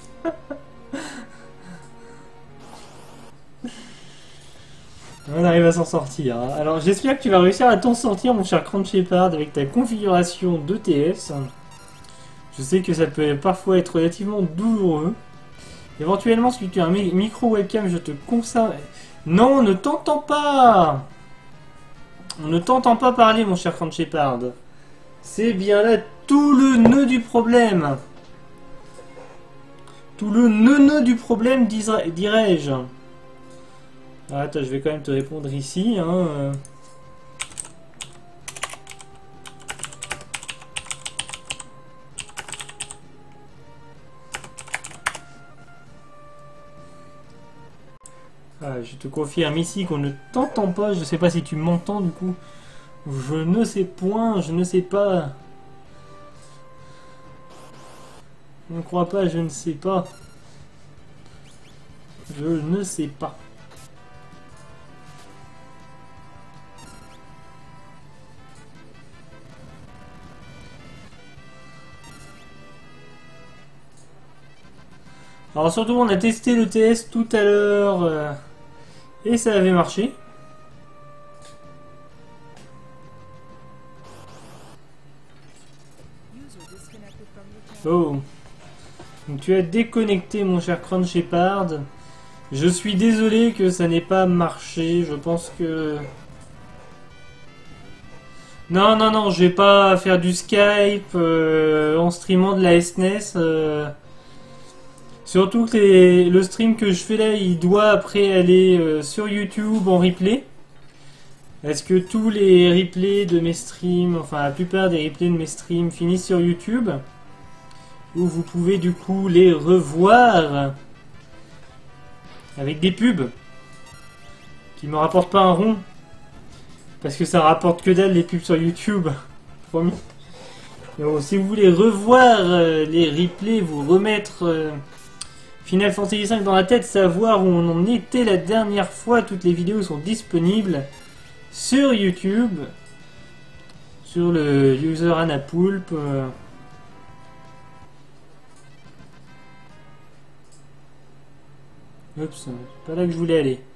On arrive à s'en sortir. Hein. Alors j'espère que tu vas réussir à t'en sortir, mon cher Cran Shepard, avec ta configuration d'E T S. Je sais que ça peut parfois être relativement douloureux. Éventuellement, si tu as un micro webcam, je te conseille... Non, on ne t'entend pas. On ne t'entend pas parler, mon cher Cran Shepard. C'est bien là tout le nœud du problème. Tout le nœud du problème, dirais-je. Ah, attends, je vais quand même te répondre ici. Hein. Ah, je te confirme ici qu'on ne t'entend pas. Je sais pas si tu m'entends du coup. Je ne sais point, je ne sais pas. Je ne crois pas, je ne sais pas. Je ne sais pas. Alors surtout on a testé le T S tout à l'heure euh, et ça avait marché. Oh. Donc tu as déconnecté mon cher Cran Shepard. Je suis désolé que ça n'ait pas marché. Je pense que... Non, non, non, je vais pas faire du Skype euh, en streamant de la S N E S. Euh... Surtout que les... le stream que je fais là, il doit après aller euh, sur YouTube en replay. Est-ce que tous les replays de mes streams, enfin la plupart des replays de mes streams finissent sur YouTube, où vous pouvez du coup les revoir avec des pubs qui me rapportent pas un rond, parce que ça rapporte que dalle les pubs sur YouTube. Promis. Donc, si vous voulez revoir euh, les replays, vous remettre euh, Final Fantasy cinq dans la tête, savoir où on en était la dernière fois, toutes les vidéos sont disponibles sur YouTube, sur le user Anapulp. Euh, Oups, c'est pas là que je voulais aller.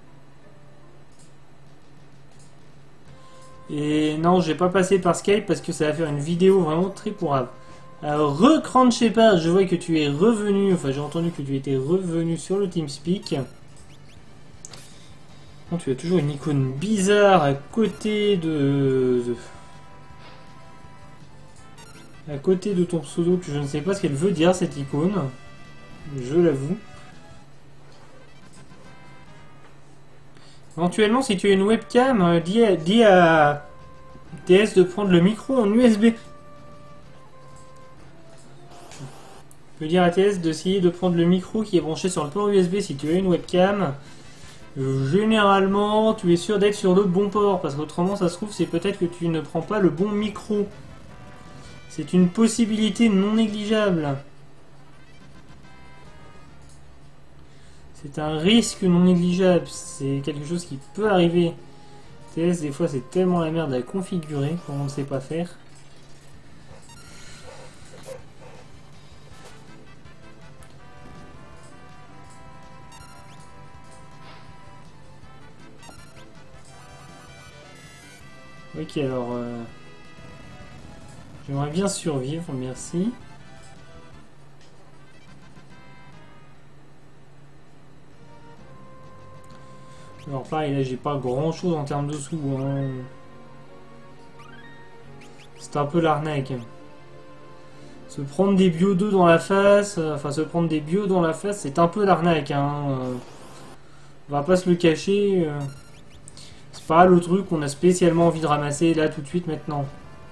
Et non, je vais pas passer par Skype parce que ça va faire une vidéo vraiment très pourrave. Alors, re-Cran Shepard, je vois que tu es revenu, enfin j'ai entendu que tu étais revenu sur le TeamSpeak. Bon, tu as toujours une icône bizarre à côté de... de... à côté de ton pseudo, que je ne sais pas ce qu'elle veut dire cette icône. Je l'avoue. Éventuellement, si tu as une webcam, euh, dis, à, dis à T S de prendre le micro en U S B. Tu peux dire à T S d'essayer de prendre le micro qui est branché sur le port U S B si tu as une webcam. Euh, généralement, tu es sûr d'être sur le bon port, parce qu'autrement, ça se trouve, c'est peut-être que tu ne prends pas le bon micro. C'est une possibilité non négligeable. C'est un risque non négligeable. C'est quelque chose qui peut arriver. T S, des fois, c'est tellement la merde à configurer quand on ne sait pas faire. Ok, alors... Euh, j'aimerais bien survivre, merci. Alors pareil, là j'ai pas grand chose en termes de sous. Hein. C'est un peu l'arnaque. Se prendre des bio deux dans la face, euh, enfin se prendre des bio dans la face, c'est un peu l'arnaque. Hein. Euh, on va pas se le cacher. Euh, c'est pas le truc qu'on a spécialement envie de ramasser là tout de suite maintenant.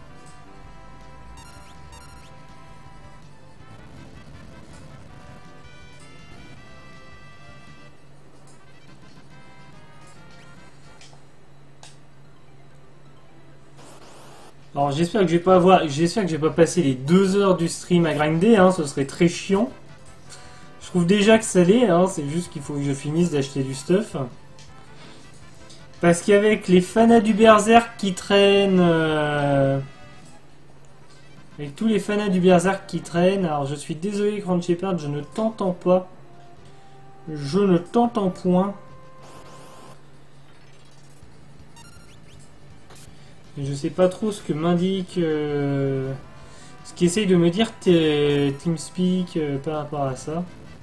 Alors j'espère que je vais pas avoir, j'espère que je vais pas passer les deux heures du stream à grinder, hein, ce serait très chiant. Je trouve déjà que ça l'est, hein, c'est juste qu'il faut que je finisse d'acheter du stuff. Parce qu'avec les fanas du Berserk qui traînent, euh, avec tous les fanas du Berserk qui traînent, alors je suis désolé Grand Shepard, je ne t'entends pas, je ne t'entends point. Je sais pas trop ce que m'indique, euh, ce qu'essaye de me dire TeamSpeak euh, par rapport à ça.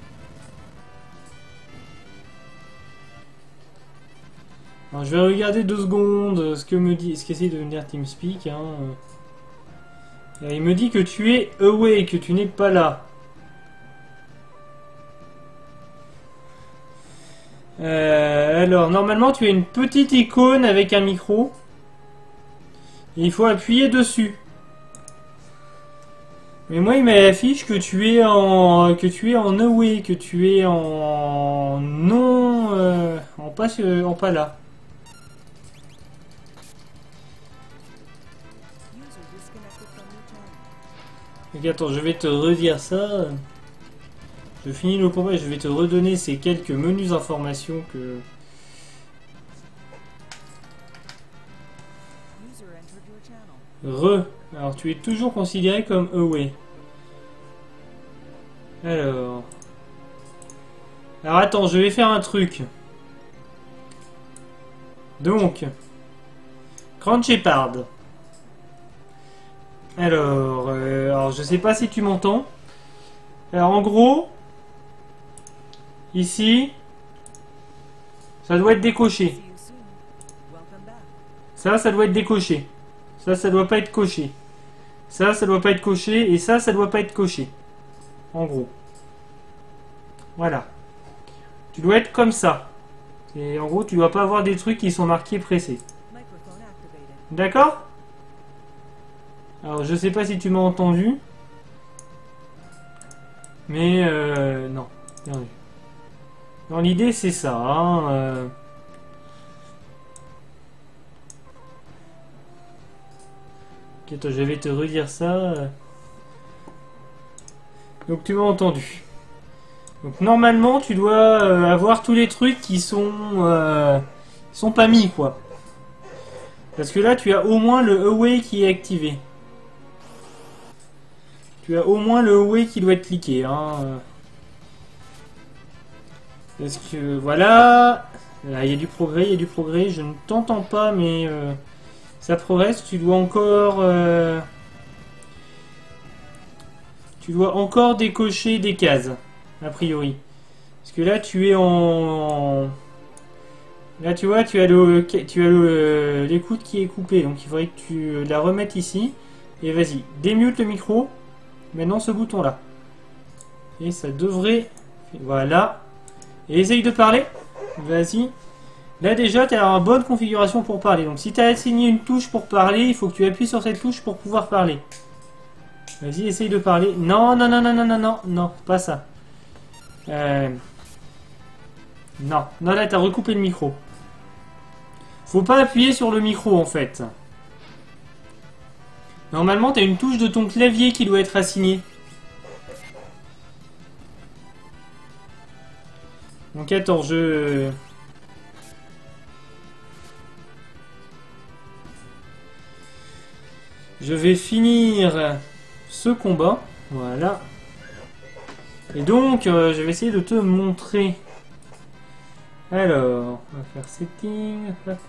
Alors, je vais regarder deux secondes ce que me dit, ce qu'essaye de me dire TeamSpeak. Hein. Et il me dit que tu es away, que tu n'es pas là. Euh, alors, normalement, tu as une petite icône avec un micro. Il faut appuyer dessus. Mais moi, il m'affiche que tu es en que tu es en away, que tu es en non euh, en pas en pas là. Donc attends, je vais te redire ça. Je finis le combat et je vais te redonner ces quelques menus informations que. Re. Alors tu es toujours considéré comme away. Alors. Alors attends, je vais faire un truc. Donc. Grand Shepard. Alors, euh, alors je sais pas si tu m'entends. Alors en gros. Ici. Ça doit être décoché. Ça, ça doit être décoché. Ça, ça doit pas être coché. Ça, ça doit pas être coché. Et ça, ça doit pas être coché. En gros. Voilà. Tu dois être comme ça. Et en gros, tu dois pas avoir des trucs qui sont marqués pressés. D'accord? Alors, je sais pas si tu m'as entendu. Mais, euh, non. Dans l'idée, c'est ça. Hein, euh... Ok, attends, je vais te redire ça. Donc tu m'as entendu. Donc normalement tu dois euh, avoir tous les trucs qui sont euh, qui sont pas mis quoi. Parce que là tu as au moins le away qui est activé. Tu as au moins le away qui doit être cliqué. Hein. Parce que voilà. Là il y a du progrès, il y a du progrès. Je ne t'entends pas mais euh, ça progresse. Tu dois encore euh, tu dois encore décocher des cases, a priori. Parce que là, tu es en... Là, tu vois, tu as le, tu as le, l'écoute qui est coupée. Donc, il faudrait que tu la remettes ici. Et vas-y, démute le micro. Maintenant, ce bouton-là. Et ça devrait... Voilà. Et essaye de parler. Vas-y. Là, déjà, tu as une bonne configuration pour parler. Donc, si tu as assigné une touche pour parler, il faut que tu appuies sur cette touche pour pouvoir parler. Vas-y, essaye de parler. Non, non, non, non, non, non, non, non, pas ça. Euh... Non, non là t'as recoupé le micro. Faut pas appuyer sur le micro en fait. Normalement t'as une touche de ton clavier qui doit être assignée. Donc attends, je... Je vais finir ce combat. Voilà. Et donc, euh, je vais essayer de te montrer. Alors, on va faire Settings.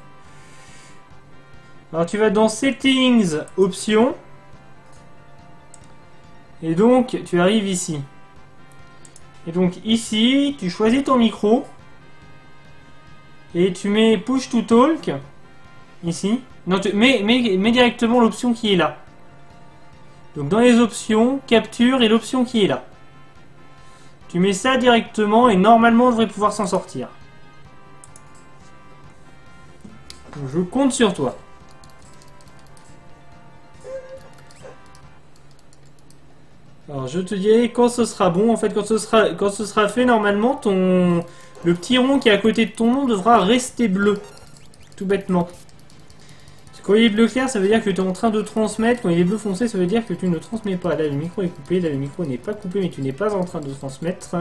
Alors, tu vas dans Settings, Options. Et donc, tu arrives ici. Et donc, ici, tu choisis ton micro. Et tu mets Push to Talk. Ici. Non, tu mets, mets, mets directement l'option qui est là. Donc, dans les options, Capture et l'option qui est là. Tu mets ça directement et normalement on devrait pouvoir s'en sortir. Je compte sur toi. Alors je te dirai quand ce sera bon. En fait quand ce sera, quand ce sera fait, normalement ton le petit rond qui est à côté de ton nom devra rester bleu. Tout bêtement. Quand il est bleu clair, ça veut dire que tu es en train de transmettre. Quand il est bleu foncé, ça veut dire que tu ne transmets pas. Là, le micro est coupé. Là, le micro n'est pas coupé, mais tu n'es pas en train de transmettre.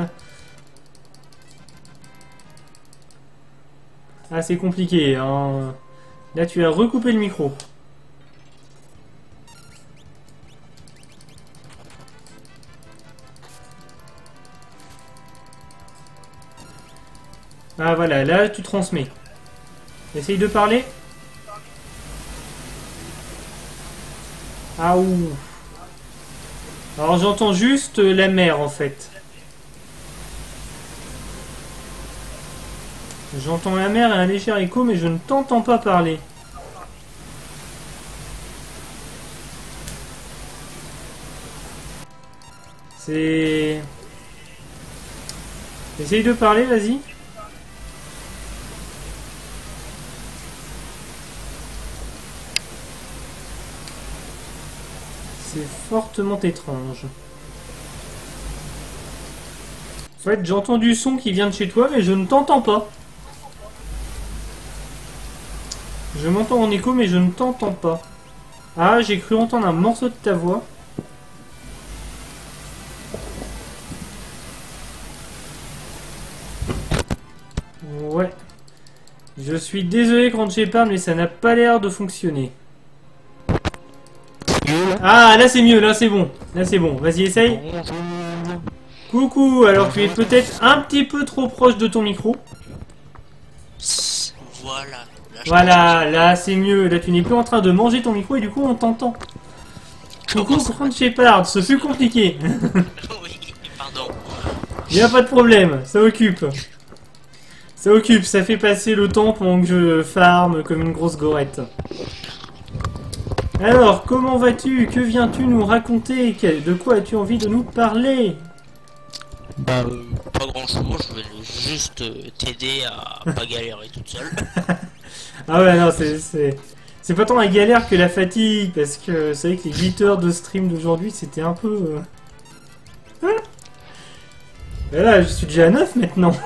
Ah, c'est compliqué. Hein. Là, tu as recoupé le micro. Ah, voilà. Là, tu transmets. Essaye de parler. Ah ouh. Alors j'entends juste la mer en fait. J'entends la mer et un léger écho mais je ne t'entends pas parler. C'est... Essaye de parler, vas-y. C'est fortement étrange. En fait, j'entends du son qui vient de chez toi, mais je ne t'entends pas. Je m'entends en écho, mais je ne t'entends pas. Ah, j'ai cru entendre un morceau de ta voix. Ouais. Je suis désolé quand je parle, mais ça n'a pas l'air de fonctionner. Ah, là c'est mieux, là c'est bon. Là c'est bon, vas-y essaye. Coucou, alors tu es peut-être un petit peu trop proche de ton micro. Voilà. Là, voilà, là c'est mieux. Là tu n'es plus en train de manger ton micro et du coup on t'entend. Coucou, Grand Shepard, ce fut compliqué. Oui, pardon. Il n'y a pas de problème, ça occupe. Ça occupe, ça fait passer le temps pendant que je farme comme une grosse gorette. Alors, comment vas-tu? Que viens-tu nous raconter? De quoi as-tu envie de nous parler? Bah, euh, pas grand-chose, je vais juste euh, t'aider à pas galérer toute seule. Ah ouais, non, c'est... C'est pas tant la galère que la fatigue, parce que c'est vrai que les huit heures de stream d'aujourd'hui, c'était un peu... Euh... Et là, je suis déjà à neuf maintenant.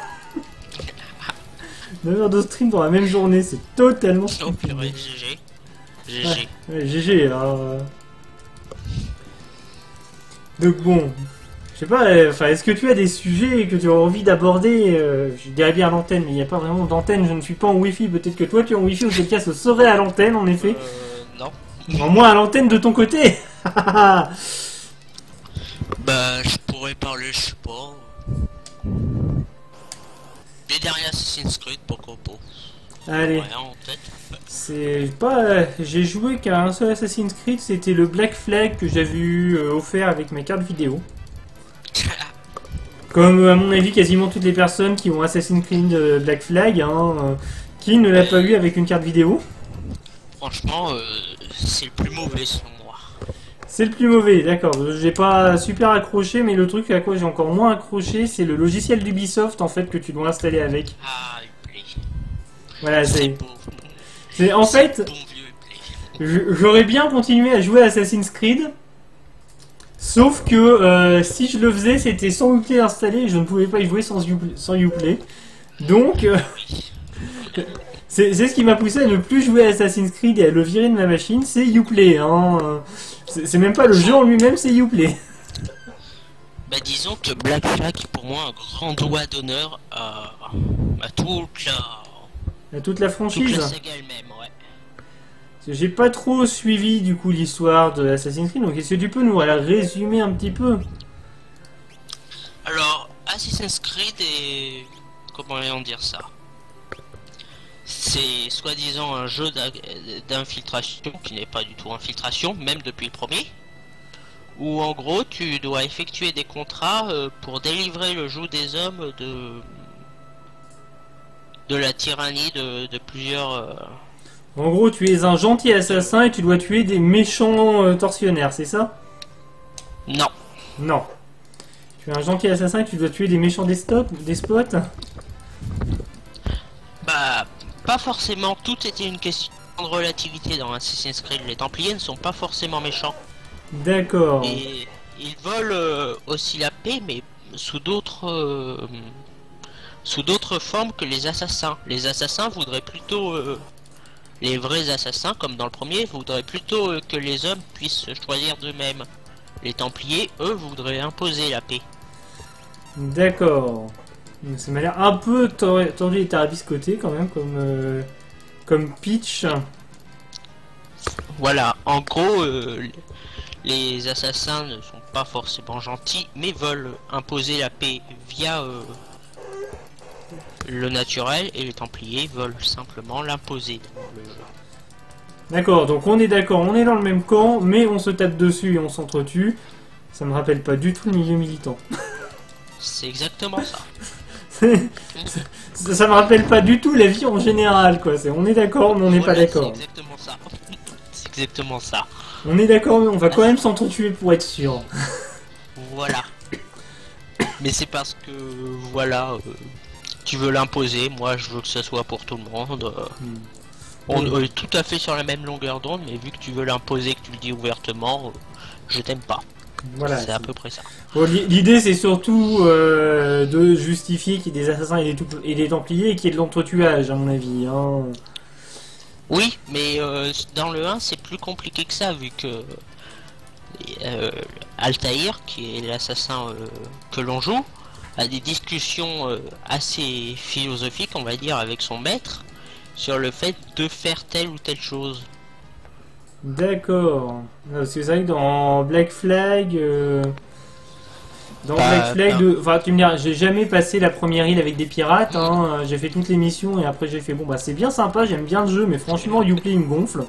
neuf heures de stream dans la même journée, c'est totalement Oh stupide. purée, G G. G G. Ouais, ouais, G G, alors... euh. Donc bon... Je sais pas, euh, enfin, est-ce que tu as des sujets que tu as envie d'aborder? euh, Je dirais bien à l'antenne, mais il n'y a pas vraiment d'antenne, je ne suis pas en wifi, peut-être que toi tu es en wifi, ou quel cas ce serait à l'antenne, en effet. Euh, non. En moins à l'antenne de ton côté. Bah, je pourrais parler, je sais pas. Des derniers Assassin's Creed, pourquoi pas. Allez, Rien en tête. c'est pas... euh, j'ai joué qu'à un seul Assassin's Creed, c'était le Black Flag que j'avais eu euh, offert avec ma carte vidéo. Comme à mon avis quasiment toutes les personnes qui ont Assassin's Creed euh, Black Flag, hein, euh, qui ne l'a pas eu avec une carte vidéo. Franchement, euh, c'est le plus mauvais selon moi. C'est le plus mauvais, d'accord. J'ai pas super accroché, mais le truc à quoi j'ai encore moins accroché, c'est le logiciel d'Ubisoft en fait que tu dois installer avec. Ah, Uplay. Voilà, C'est c'est... beau. c'est en C'est fait, bon vieux Uplay. je- j'aurais bien continué à jouer à Assassin's Creed, sauf que euh, si je le faisais, c'était sans Uplay installé, et je ne pouvais pas y jouer sans Uplay. Sans Uplay. Donc, euh, c'est c'est ce qui m'a poussé à ne plus jouer à Assassin's Creed et à le virer de ma machine, c'est Uplay. Hein. C'est c'est même pas le jeu en lui-même, c'est Uplay. Bah disons que Black Flag est pour moi un grand doigt d'honneur à, à toute la, À toute la toute franchise. la saga elle-même, ouais. Parce que j'ai pas trop suivi du coup l'histoire de Assassin's Creed, donc est-ce que tu peux nous la résumer un petit peu? Alors, Assassin's Creed est... comment allons dire ça? C'est soi-disant un jeu d'in- d'infiltration qui n'est pas du tout infiltration, même depuis le premier. Où en gros tu dois effectuer des contrats euh, pour délivrer le joug des hommes de de la tyrannie de, de plusieurs... euh, En gros, tu es un gentil assassin et tu dois tuer des méchants euh, tortionnaires, c'est ça? Non, Non. Tu es un gentil assassin et tu dois tuer des méchants despotes, despotes? bah pas forcément, tout était une question de relativité dans Assassin's Creed. Les Templiers ne sont pas forcément méchants. D'accord. Et ils veulent euh, aussi la paix, mais sous d'autres euh, sous d'autres formes que les assassins. Les assassins voudraient plutôt euh, les vrais assassins, comme dans le premier, voudraient plutôt euh, que les hommes puissent choisir d'eux-mêmes. Les Templiers, eux, voudraient imposer la paix. D'accord. Ça m'a l'air un peu tor- tordu et tarabiscoté quand même, comme, euh, comme pitch. Voilà, en gros, euh, les assassins ne sont pas forcément gentils, mais veulent imposer la paix via euh, le naturel, et les Templiers veulent simplement l'imposer dans le jeu. D'accord, donc on est d'accord, on est dans le même camp, mais on se tape dessus et on s'entretue. Ça me rappelle pas du tout le milieu militant. C'est exactement ça. ça, ça me rappelle pas du tout la vie en général, quoi. C'est, on est d'accord, mais on n'est Voilà, pas d'accord. C'est exactement ça. C'est exactement ça. On est d'accord, mais on va quand même s'entretuer pour être sûr. Voilà. Mais c'est parce que, voilà, euh, tu veux l'imposer, moi je veux que ça soit pour tout le monde. euh, Hmm. On Oui. est tout à fait sur la même longueur d'onde, mais vu que tu veux l'imposer, que tu le dis ouvertement, euh, je t'aime pas. Voilà. C'est à peu près ça. Bon, l'i- l'idée c'est surtout euh, de justifier qu'il y ait des assassins et des, tout- et des templiers et qu'il y ait de l'entretuage, à mon avis. Hein. Oui, mais euh, dans le un, c'est plus compliqué que ça, vu que euh, Altaïr, qui est l'assassin euh, que l'on joue, a des discussions euh, assez philosophiques, on va dire, avec son maître, sur le fait de faire telle ou telle chose. D'accord. Non, parce que c'est vrai que dans Black Flag... euh, Dans Pas- Black Flag, pas. de... enfin tu me diras, j'ai jamais passé la première île avec des pirates, hein. J'ai fait toutes les missions et après j'ai fait bon bah c'est bien sympa, j'aime bien le jeu, mais franchement Uplay il me gonfle.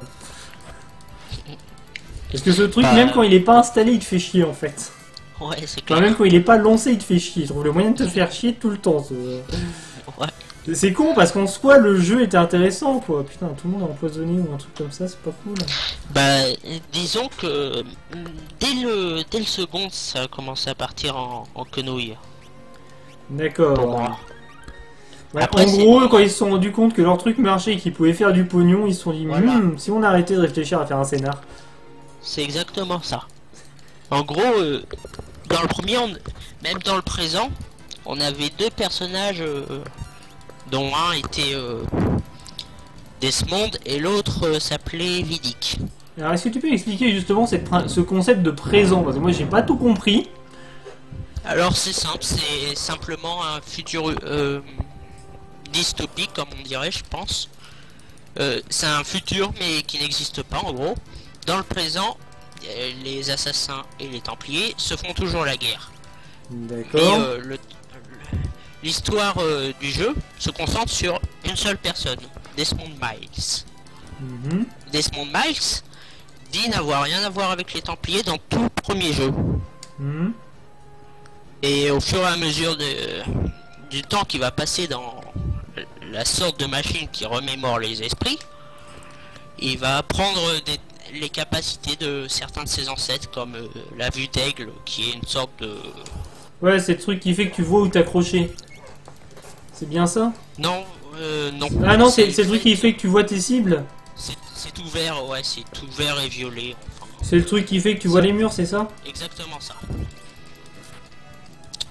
Parce que ce truc, Bah. même quand il est pas installé, il te fait chier en fait. Ouais, c'est Enfin, clair. même quand il est pas lancé, il te fait chier. Je trouve le moyen de te faire chier tout le temps. ce- Ouais. C'est con parce qu'en soi le jeu était intéressant quoi. Putain, tout le monde a empoisonné ou un truc comme ça, c'est pas cool. Bah, disons que mm, dès le dès le second, ça a commencé à partir en, en quenouille. D'accord. Pour moi. Ouais, Après, en c'est- gros, quand ils se sont rendus compte que leur truc marchait et qu'ils pouvaient faire du pognon, ils se sont dit Voilà. Hmm, si on arrêtait de réfléchir à faire un scénar. C'est exactement ça. En gros, euh, dans le premier, on- même dans le présent, on avait deux personnages, euh, dont un était euh, Desmond et l'autre euh, s'appelait Vidic. Alors, est-ce que tu peux expliquer justement cette prin- ce concept de présent? Parce que moi, j'ai pas tout compris. Alors c'est simple, c'est simplement un futur euh, dystopique, comme on dirait, je pense. Euh, c'est un futur, mais qui n'existe pas, en gros. Dans le présent, euh, les assassins et les Templiers se font toujours la guerre. Mais D'accord. euh, le- le- l'histoire euh, du jeu se concentre sur une seule personne, Desmond Miles. Mhm. Desmond Miles dit n'avoir rien à voir avec les Templiers dans tout le premier jeu. Mhm. Et au fur et à mesure de, du temps qui va passer dans la sorte de machine qui remémore les esprits, il va apprendre des- les capacités de certains de ses ancêtres, comme euh, la vue d'aigle, qui est une sorte de... Ouais, c'est le truc qui fait que tu vois où t'accrocher. C'est bien ça? Non, euh, non. Ah non, c'est c'est le truc qui fait que tu vois tes cibles. C'est c'est tout vert, ouais, c'est tout vert et violet. Enfin, C'est le truc qui fait que tu vois les murs, c'est ça? exactement ça.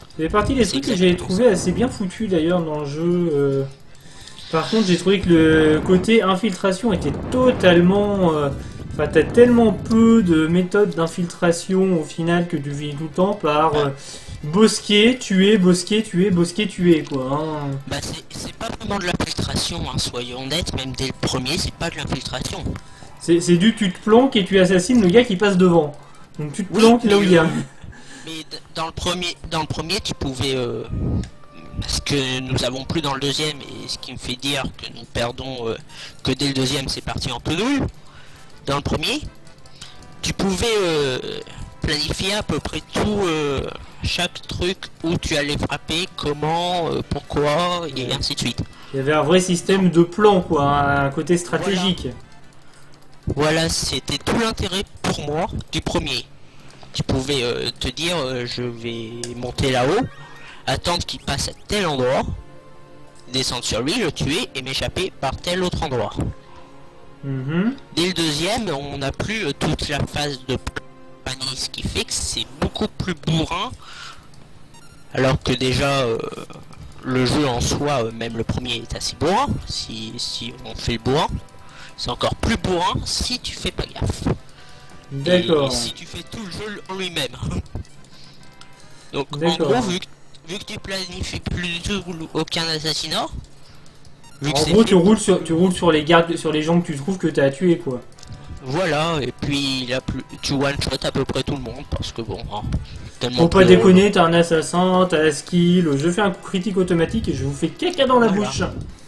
Ça fait partie des C'est trucs que j'ai exactement trouvé assez bien foutus d'ailleurs dans le jeu. euh. Par contre, j'ai trouvé que le côté infiltration était totalement... euh, Enfin, t'as tellement peu de méthodes d'infiltration au final que tu vis tout le temps par euh, bosquet, tuer, bosquet, tuer, bosquet, tuer, quoi. Hein. Bah c'est c'est pas vraiment de l'infiltration, hein, soyons honnêtes, même dès le premier, c'est pas de l'infiltration. C'est c'est du tu te planques et tu assassines le gars qui passe devant. Donc tu te Oui, planques là où il y a. Mais d- dans le premier, dans le premier, tu pouvais, euh, ce que nous avons plus dans le deuxième, et ce qui me fait dire que nous perdons, euh, que dès le deuxième c'est parti en quenouille. Dans le premier, tu pouvais euh, planifier à peu près tout, euh, chaque truc où tu allais frapper, comment, euh, pourquoi, et ainsi de suite. Il y avait un vrai système de plan, quoi, un côté stratégique. Voilà, c'était tout l'intérêt pour moi du premier. Tu pouvais euh, te dire, euh, je vais monter là-haut, attendre qu'il passe à tel endroit, descendre sur lui, le tuer et m'échapper par tel autre endroit. Mhm. Dès le deuxième, on n'a plus euh, toute la phase de panique, ce qui fait que c'est beaucoup plus bourrin. Alors que déjà, euh, le jeu en soi, euh, même le premier, est assez bourrin. Si, si on fait le bourrin, c'est encore plus bourrin si tu fais pas gaffe. D'accord. Et si tu fais tout le jeu en lui-même. Donc en D'accord. gros, vu que, vu que tu planifies plus du tout aucun assassinat, vu que En c'est gros, fait tu pour- roules sur, tu roules sur les gardes, sur les gens que tu trouves que t'as tué, quoi. Voilà, et puis il a plus, tu one-shot à peu près tout le monde, parce que bon, hein, tellement Faut pas que- déconner, t'as un assassin, t'as la skill, je fais un coup critique automatique et je vous fais caca dans la Voilà. bouche.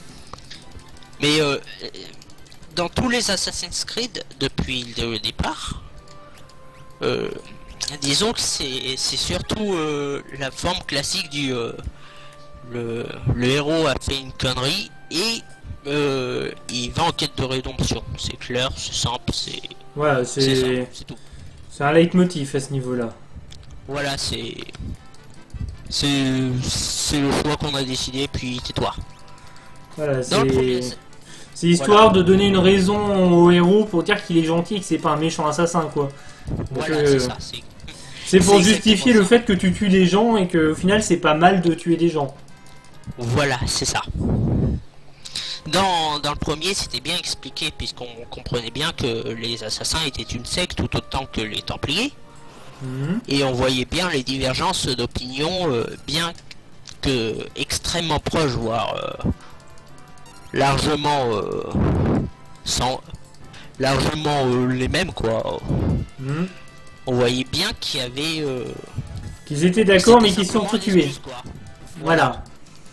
Mais euh, dans tous les Assassin's Creed, depuis le départ, euh, disons que c'est c'est surtout euh, la forme classique du... euh, le, le héros a fait une connerie et euh, il va en quête de rédemption. C'est clair, c'est simple, c'est Voilà, c'est c'est ça, c'est tout. c'est un leitmotiv à ce niveau-là. Voilà, c'est... C'est c'est le choix qu'on a décidé, puis tais-toi. Voilà, Dans le premier... c'est c'est histoire Voilà. de donner une raison au héros pour dire qu'il est gentil et que c'est pas un méchant assassin, quoi. Donc, Voilà, euh, c'est ça, c'est... c'est pour c'est justifier exactement le ça. fait que tu tues des gens et que au final c'est pas mal de tuer des gens. Voilà, c'est ça. Dans, dans le premier, c'était bien expliqué, puisqu'on comprenait bien que les assassins étaient une secte tout autant que les Templiers, Mhm. et on voyait bien les divergences d'opinion, euh, bien que extrêmement proches, voire euh, largement euh, sans largement euh, les mêmes, quoi. Mhm. On voyait bien qu'il y avait euh, Qu'ils étaient d'accord mais c'était qu'ils se sont simplement une tués. excuse, quoi. Voilà.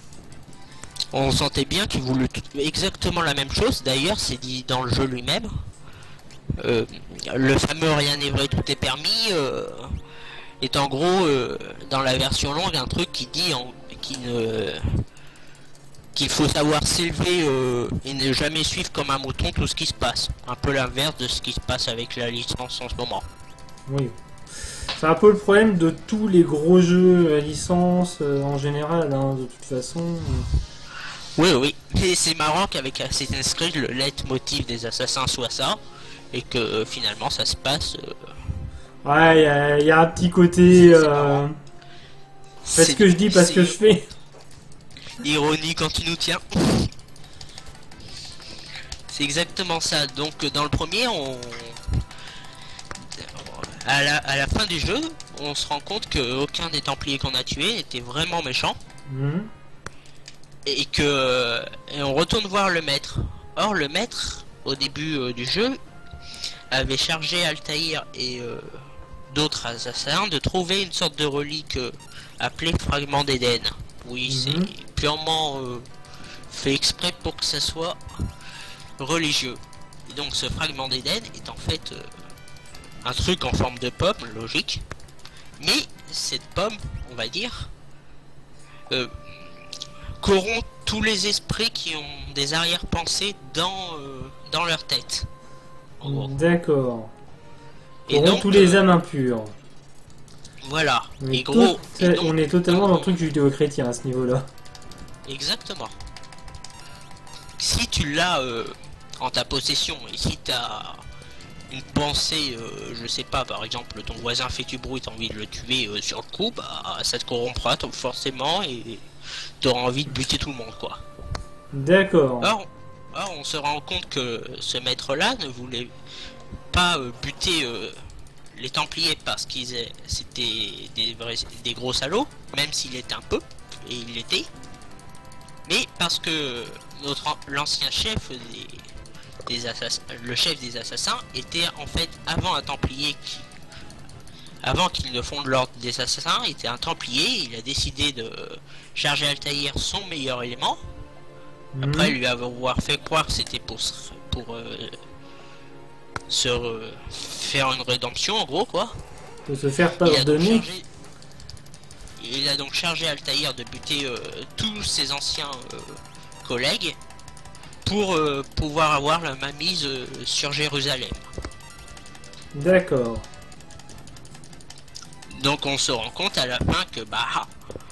On sentait bien qu'ils voulaient tout- exactement la même chose. D'ailleurs, c'est dit dans le jeu lui-même. Euh, le fameux rien n'est vrai, tout est permis euh, est en gros euh, dans la version longue un truc qui dit en, qui ne qu'il faut savoir s'élever euh, et ne jamais suivre comme un mouton tout ce qui se passe. Un peu l'inverse de ce qui se passe avec la licence en ce moment. Oui. C'est un peu le problème de tous les gros jeux à licence euh, en général, hein, de toute façon. Oui, oui. Mais c'est marrant qu'avec Assassin's Creed, le leitmotiv des assassins soit ça, et que euh, finalement ça se passe. euh, Ouais, il y, a- y a un petit côté. C'est- c'est Euh... marrant. Fais ce c'est- que je dis, pas ce que je c'est fais. Ironie quand tu nous tiens. C'est exactement ça. Donc dans le premier, on à la, à la fin du jeu, on se rend compte que aucun des Templiers qu'on a tués n'était vraiment méchant, Mhm. et que et on retourne voir le maître. Or le maître, au début euh, du jeu, avait chargé Altaïr et euh, d'autres assassins de trouver une sorte de relique euh, appelée Fragment d'Éden. Oui, Mhm. c'est purement euh, fait exprès pour que ça soit religieux. Et donc ce Fragment d'Éden est en fait euh, un truc en forme de pomme, logique. Mais cette pomme, on va dire, euh, corrompt tous les esprits qui ont des arrière-pensées dans, euh, dans leur tête. En gros. D'accord. Et Corrompt donc, tous les euh, âmes impures. Voilà. On Et est, gros, tot- et donc- on est totalement dans le donc- truc judéo-chrétien à ce niveau-là. Exactement. Si tu l'as euh, en ta possession et si t'as une pensée, euh, je sais pas, par exemple, ton voisin fait du bruit, t'as envie de le tuer euh, sur le coup, bah ça te corrompra donc, forcément et t'auras envie de buter tout le monde, quoi. D'accord. Or, or, on se rend compte que ce maître-là ne voulait pas euh, buter euh, les Templiers parce qu'ils a- c'était des, vrais- des gros salauds, même s'il était un peu, et il l'était, mais parce que notre an- l'ancien chef des, des assassins, le chef des assassins était en fait avant un Templier qui, avant qu'il ne fonde l'ordre des assassins, était un Templier. Il a décidé de charger Altaïr, son meilleur élément. Mhm. Après lui avoir fait croire que c'était pour se- pour euh, se euh, faire une rédemption en gros quoi. Faut se faire Il a donc pardonner. chargé, il a donc chargé Altaïr de buter euh, tous ses anciens euh, collègues pour euh, pouvoir avoir la mainmise euh, sur Jérusalem. D'accord. Donc on se rend compte à la fin que bah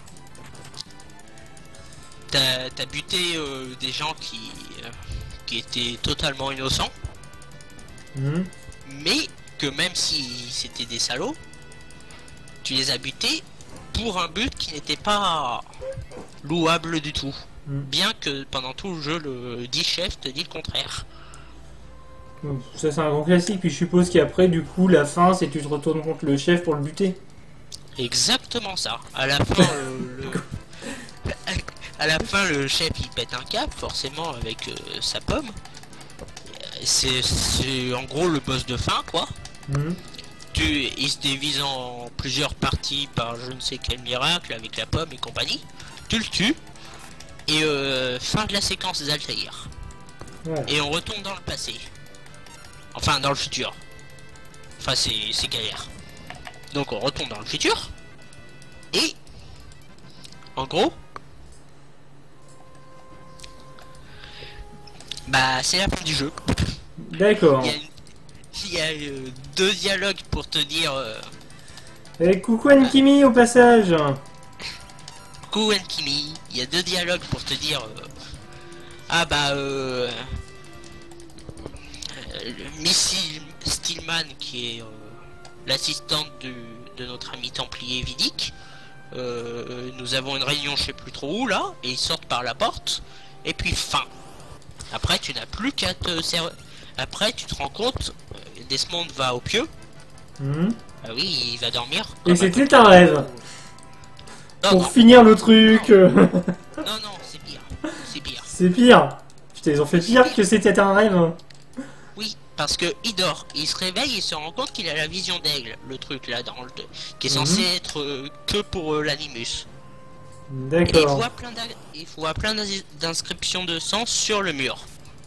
t'as t'as buté euh, des gens qui euh, qui étaient totalement innocents, Mhm. mais que même si c'était des salauds, tu les as butés pour un but qui n'était pas louable du tout. Mhm. Bien que pendant tout le jeu, le dit chef te dit le contraire. Donc, ça c'est un grand classique, puis je suppose qu'après du coup la fin c'est tu te retournes contre le chef pour le buter. Exactement ça. À la fin, euh, le... à la fin, le chef il pète un cap, forcément avec euh, sa pomme. C'est c'est en gros le boss de fin, quoi. Mhm. Tu, il se divise en plusieurs parties par je ne sais quel miracle avec la pomme et compagnie. Tu le tues et euh, fin de la séquence d'Altaïr. Voilà. Et on retourne dans le passé. Enfin, dans le futur. Enfin, c'est c'est galère. Donc on retourne dans le futur. Et... En gros... Bah, c'est la fin du jeu. D'accord. Il y a, une- il y a, euh, deux dialogues pour te dire... Euh, Et coucou Ankimi au passage. Coucou Enkimi. Il y a deux dialogues pour te dire... euh, ah bah... Euh, euh, Missy Stillman, qui est... Euh, l'assistante de, de notre ami Templier Vidic. Euh, nous avons une réunion je sais plus trop où là, et ils sortent par la porte, et puis fin. Après tu n'as plus qu'à te servir. Après tu te rends compte, euh, Desmond va au pieu. Mhm. Ah oui, il va dormir. Et comme c'était un rêve. Non, Pour non, finir le truc. euh, non, non, c'est pire. C'est pire. c'est pire. Putain, ils ont fait pire que c'était un rêve. Oui, parce que il dort, il se réveille et se rend compte qu'il a la vision d'aigle, le truc là dans le qui est censé Mhm. être euh, que pour euh, l'animus. Et il D'accord. voit plein d'in- il voit plein d'ins- d'inscriptions de sang sur le mur.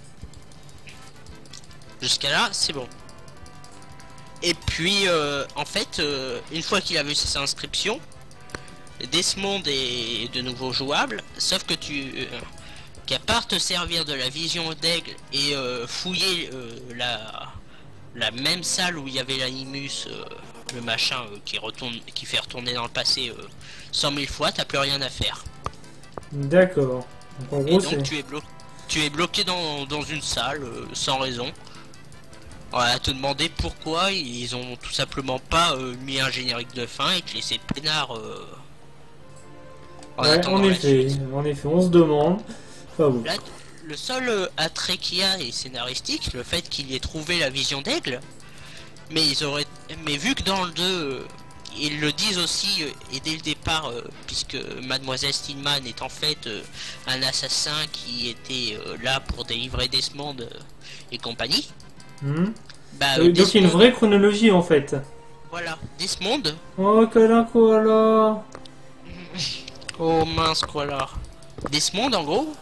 Jusqu'à là, c'est bon. Et puis, euh, en fait, euh, une fois qu'il a vu ces inscriptions, Desmond est de nouveau jouable, sauf que tu... Euh, qu'à part te servir de la vision d'aigle et euh, fouiller euh, la, la même salle où il y avait l'animus, euh, le machin euh, qui retourne, qui fait retourner dans le passé euh, cent mille fois, t'as plus rien à faire. D'accord. Donc en Et gros donc c'est... tu es, blo tu es bloqué dans, dans une salle euh, sans raison. Voilà, à te demander pourquoi ils ont tout simplement pas euh, mis un générique de fin et te laissé peinard euh, en Ouais, attendant en la effet, suite. en effet, on se demande. Enfin bon. Là, le seul euh, attrait qu'il y a est scénaristique, le fait qu'il ait trouvé la vision d'aigle. Mais ils auraient, mais vu que dans le deux, euh, ils le disent aussi euh, et dès le départ, euh, puisque Mademoiselle Stillman est en fait euh, un assassin qui était euh, là pour délivrer Desmond euh, et compagnie. Hmm. Bah, Euh, euh, donc il y a une Desmond- vraie chronologie en fait. Voilà, Desmond. Oh, câlin koala. Oh mince quoi là. Desmond en gros.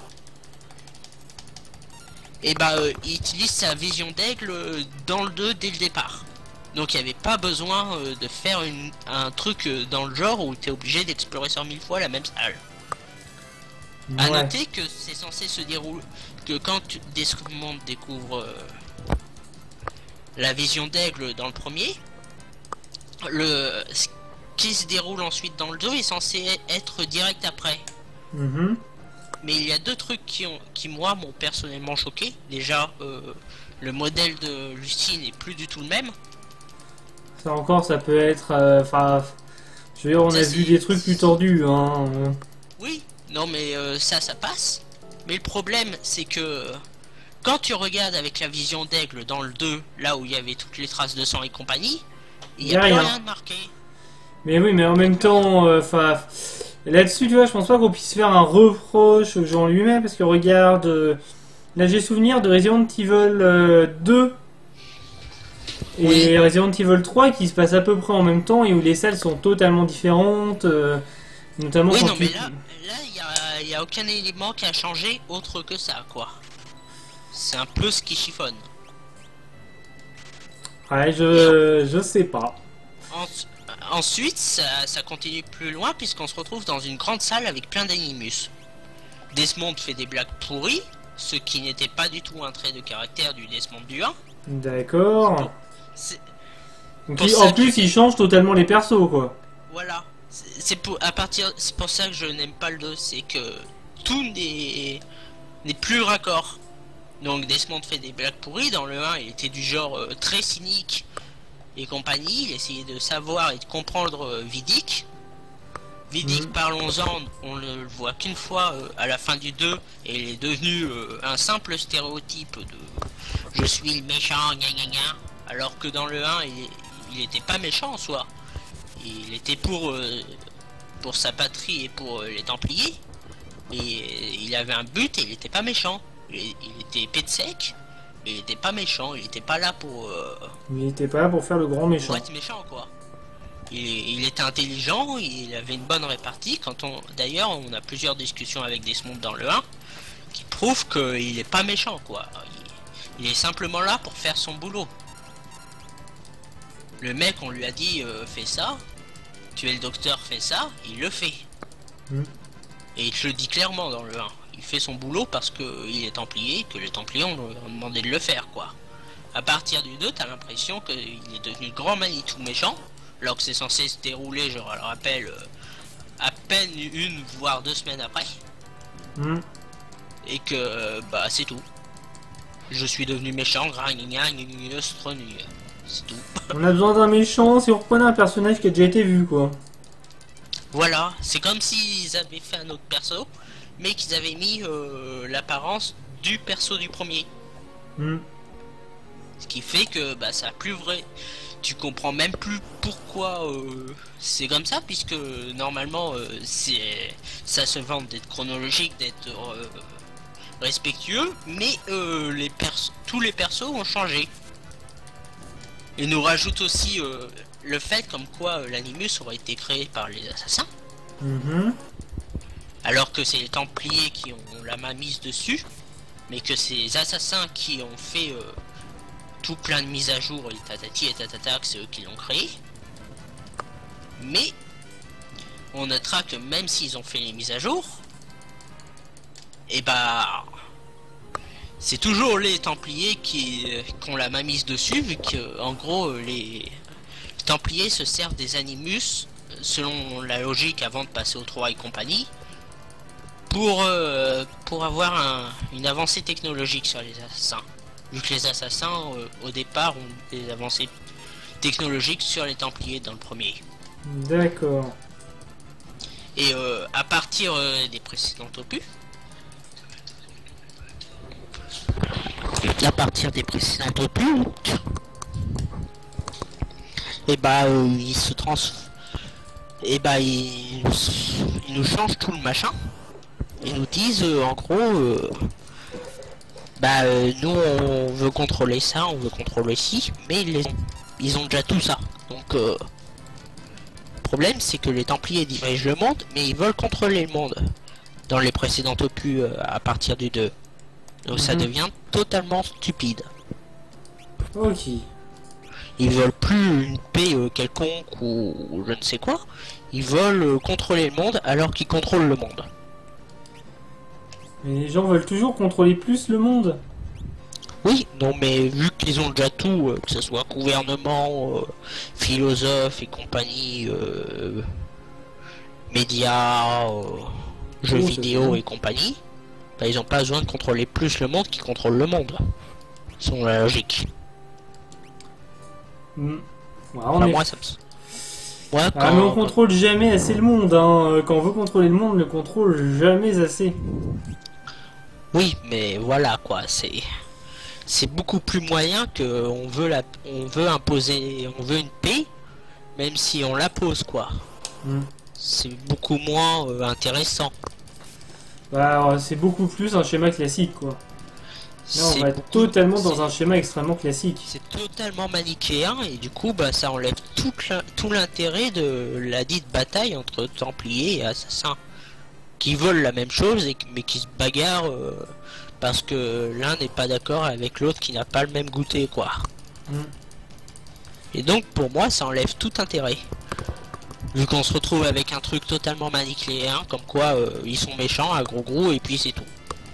Et bah euh, il utilise sa vision d'aigle euh, dans le deux dès le départ. Donc il n'y avait pas besoin euh, de faire une, un truc euh, dans le genre où tu es obligé d'explorer cent mille fois la même salle. À Ouais. noter que c'est censé se dérouler, que quand tu, Desmond découvre euh, la vision d'aigle dans le premier, le ce qui se déroule ensuite dans le deux est censé être direct après. Mhm. Mais il y a deux trucs qui ont, qui moi m'ont personnellement choqué. Déjà, euh, le modèle de Lucie n'est plus du tout le même. Ça encore, ça peut être... Enfin... je veux dire, on Ça, a c'est- vu des trucs plus tordus, hein. Oui, non mais euh, ça, ça passe. Mais le problème, c'est que quand tu regardes avec la vision d'aigle dans le deux, là où il y avait toutes les traces de sang et compagnie, il n'y a, Y a plus rien. rien de marqué. Mais oui, mais en même temps, enfin... là-dessus, tu vois, je pense pas qu'on puisse faire un reproche au jeu en lui-même, parce que regarde... euh, là, j'ai souvenir de Resident Evil euh, deux et Oui. Resident Evil trois qui se passent à peu près en même temps et où les salles sont totalement différentes, euh, notamment Oui, quand non tu... mais là, là, il y a, il y a aucun élément qui a changé autre que ça, quoi. C'est un peu ce qui chiffonne. Ouais, je... je sais pas. En- Ensuite, ça, ça continue plus loin puisqu'on se retrouve dans une grande salle avec plein d'animus. Desmond fait des blagues pourries, ce qui n'était pas du tout un trait de caractère du Desmond du un. D'accord. C'est- Donc, pour il- ça en que- plus, ils changent totalement les persos, quoi. Voilà. C'est c'est pour à partir, c'est pour ça que je n'aime pas le deux, c'est que tout n'est n'est plus raccord. Donc Desmond fait des blagues pourries. Dans le un, il était du genre euh, très cynique et compagnie. Il essayait de savoir et de comprendre euh, Vidic. Vidic, Mhm. parlons-en, on ne le voit qu'une fois euh, à la fin du deux et il est devenu euh, un simple stéréotype de je suis le méchant, gna gna gna. Alors que dans le un, il, il était pas méchant en soi. Il était pour, euh, pour sa patrie et pour euh, les Templiers. Et il avait un but et il était pas méchant. Il, il était épée de sec, mais il était pas méchant. Il était pas là pour, euh, Il était pas là pour faire le grand méchant. pour être méchant, quoi. Il, il était intelligent, il avait une bonne répartie. Quand on, d'ailleurs, on a plusieurs discussions avec Desmond dans le un qui prouvent qu'il est pas méchant, quoi. Il, il est simplement là pour faire son boulot. Le mec, on lui a dit euh, fais ça, tu es le docteur, fais ça, il le fait. Mm. Et il te le dit clairement dans le un. Il fait son boulot parce que il est templier, que les templiers ont demandé de le faire, quoi. À partir du deux, t'as l'impression qu'il est devenu grand Manitou méchant, alors que c'est censé se dérouler, je le rappelle, euh, à peine une voire deux semaines après, Mm. et que euh, bah c'est tout. Je suis devenu méchant, c'est tout. On a besoin d'un méchant si on reprenait un personnage qui a déjà été vu, quoi. Voilà, c'est comme s'ils avaient fait un autre perso, mais qu'ils avaient mis euh, l'apparence du perso du premier. Mm. Ce qui fait que bah ça a plus vrai. Tu comprends même plus pourquoi euh, c'est comme ça, puisque normalement euh, c'est ça se vante d'être chronologique, d'être euh, respectueux, mais euh, les pers tous les persos ont changé. Et nous rajoute aussi euh, le fait comme quoi euh, l'animus aurait été créé par les assassins, Mhm. alors que c'est les Templiers qui ont la main mise dessus, mais que c'est les assassins qui ont fait euh, tout plein de mises à jour et tatati et tatata, que c'est eux qui l'ont créé. Mais on notera que même s'ils ont fait les mises à jour, et bah c'est toujours les Templiers qui, euh, qui ont la main mise dessus, vu que en gros euh, les Templiers se servent des animus euh, selon la logique avant de passer au trois et compagnie pour euh, pour avoir un, une avancée technologique sur les assassins, vu que les assassins euh, au départ ont des avancées technologiques sur les Templiers dans le premier. D'accord. Et euh, à partir euh, des précédents opus, à partir des précédents opus, et bah euh, ils se transforment, et bah ils, ils nous changent tout le machin. Ils nous disent euh, en gros euh, bah euh, nous on veut contrôler ça, on veut contrôler ci, mais ils, les ont, ils ont déjà tout ça. Donc euh, le problème c'est que les Templiers dirigent le monde, mais ils veulent contrôler le monde. Dans les précédents opus euh, à partir du deux. Donc ça Mhm. devient totalement stupide. Ok. Ils veulent plus une paix euh, quelconque ou je ne sais quoi. Ils veulent euh, contrôler le monde alors qu'ils contrôlent le monde. Mais les gens veulent toujours contrôler plus le monde. Oui, non mais vu qu'ils ont déjà tout, euh, que ce soit gouvernement, euh, philosophe et compagnie, euh, médias, euh, jeux Oh, c'est vidéo bien. et compagnie, bah, ils ont pas besoin de contrôler plus le monde qu'ils contrôlent le monde. selon la logique. Mm. Ouais, on Enfin, est... moi, ça me... Moi, Ah, quand... mais on contrôle jamais assez le monde, hein. Quand on veut contrôler le monde, on ne le contrôle jamais assez. Oui, mais voilà, quoi, c'est... C'est beaucoup plus moyen que on veut la... on veut imposer, on veut une paix, même si on la pose, quoi. Mm. C'est beaucoup moins euh, intéressant. Bah, c'est beaucoup plus un schéma classique, quoi. Là, on C'est va être beaucoup- totalement dans c'est- un schéma extrêmement classique. C'est totalement manichéen et du coup bah ça enlève tout l'in- tout l'intérêt de la dite bataille entre Templiers et Assassins qui veulent la même chose et, mais qui se bagarrent euh, parce que l'un n'est pas d'accord avec l'autre qui n'a pas le même goûter quoi. Mm. Et donc pour moi ça enlève tout intérêt. Vu qu'on se retrouve avec un truc totalement manichéen comme quoi euh, ils sont méchants à gros gros et puis c'est tout.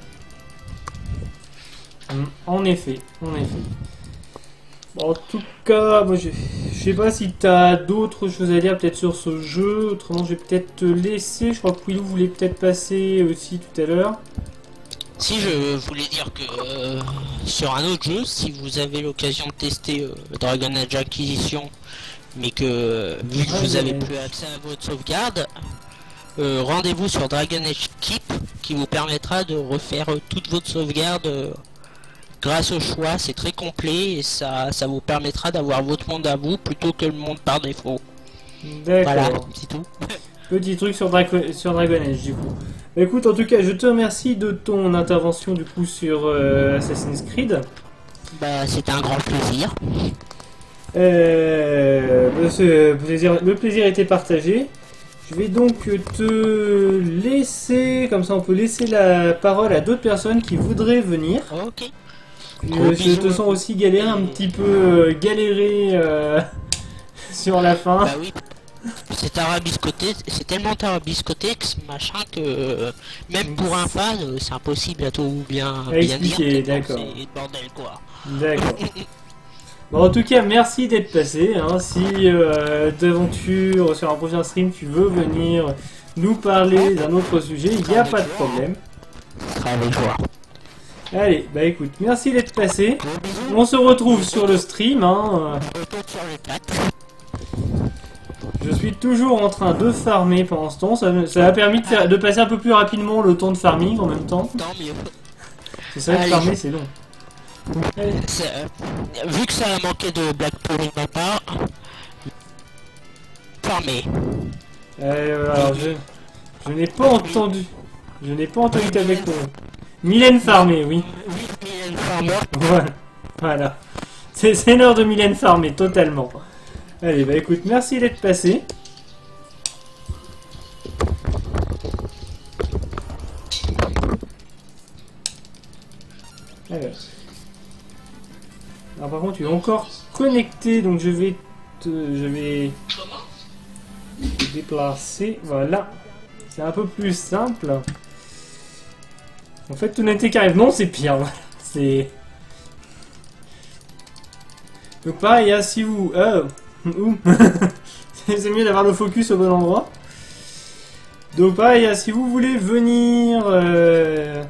Mm. En effet, en effet. Bon, en tout cas, moi, je, je sais pas si t'as d'autres choses à dire peut-être sur ce jeu. Autrement, je vais peut-être te laisser. Je crois que Willou voulait peut-être passer aussi tout à l'heure. Si je voulais dire que euh, sur un autre jeu, si vous avez l'occasion de tester euh, Dragon Age Inquisition, mais que euh, vu que Ah, vous avez mais- plus accès à votre sauvegarde, euh, rendez-vous sur Dragon Age Keep qui vous permettra de refaire euh, toute votre sauvegarde euh, grâce au choix. C'est très complet et ça, ça vous permettra d'avoir votre monde à vous plutôt que le monde par défaut. Voilà, D'accord. c'est tout. Petit truc sur, Draco- sur Dragon Age du coup. Bah, écoute, en tout cas, je te remercie de ton intervention du coup sur euh, Assassin's Creed. Bah, c'était un grand plaisir. Euh, bah, ce plaisir, le plaisir était partagé. Je vais donc te laisser, comme ça on peut laisser la parole à d'autres personnes qui voudraient venir. Ok. Euh, je te sens aussi galérer un petit peu, euh, galérer euh, sur la fin. Bah oui. C'est tarabiscoté, c'est tellement tarabiscoté que ce machin que euh, même pour un fan, euh, c'est impossible à tout bien, À bien expliquer, dire. tellement d'accord. C'est bordel quoi. D'accord. Bon, en tout cas, merci d'être passé. Hein. Si euh, d'aventure sur un prochain stream, tu veux venir nous parler d'un autre sujet, il n'y a pas de problème. Avec joie. Allez, bah écoute, merci d'être passé. Gros bisous. On se retrouve sur le stream. Hein. Retour sur les pattes. Je suis toujours en train de farmer pendant ce temps. Ça, me- ça a permis de, faire, de passer un peu plus rapidement le temps de farming en même temps. Tant mieux. C'est vrai que Allez. farmer, c'est long. Allez. C'est, euh, vu que ça a manqué de blague pourrie de ma part, farmé. Euh, alors, je, je n'ai pas entendu. Je n'ai pas entendu ta blague pour Mylène Farmer, oui. Oui, Mylène Farmer. Voilà. Voilà. C'est c'est l'heure de Mylène Farmer, totalement. Allez, bah écoute, merci d'être passé. Alors. Alors, par contre, tu es encore connecté, donc je vais te... Je vais... te déplacer. Voilà. C'est un peu plus simple. En fait, tout n'était qu'arrive. Non, c'est pire. Voilà. C'est... Donc pareil, hein, si vous... Euh, ouh. C'est mieux d'avoir le focus au bon endroit. Donc pareil, hein, si vous voulez venir euh,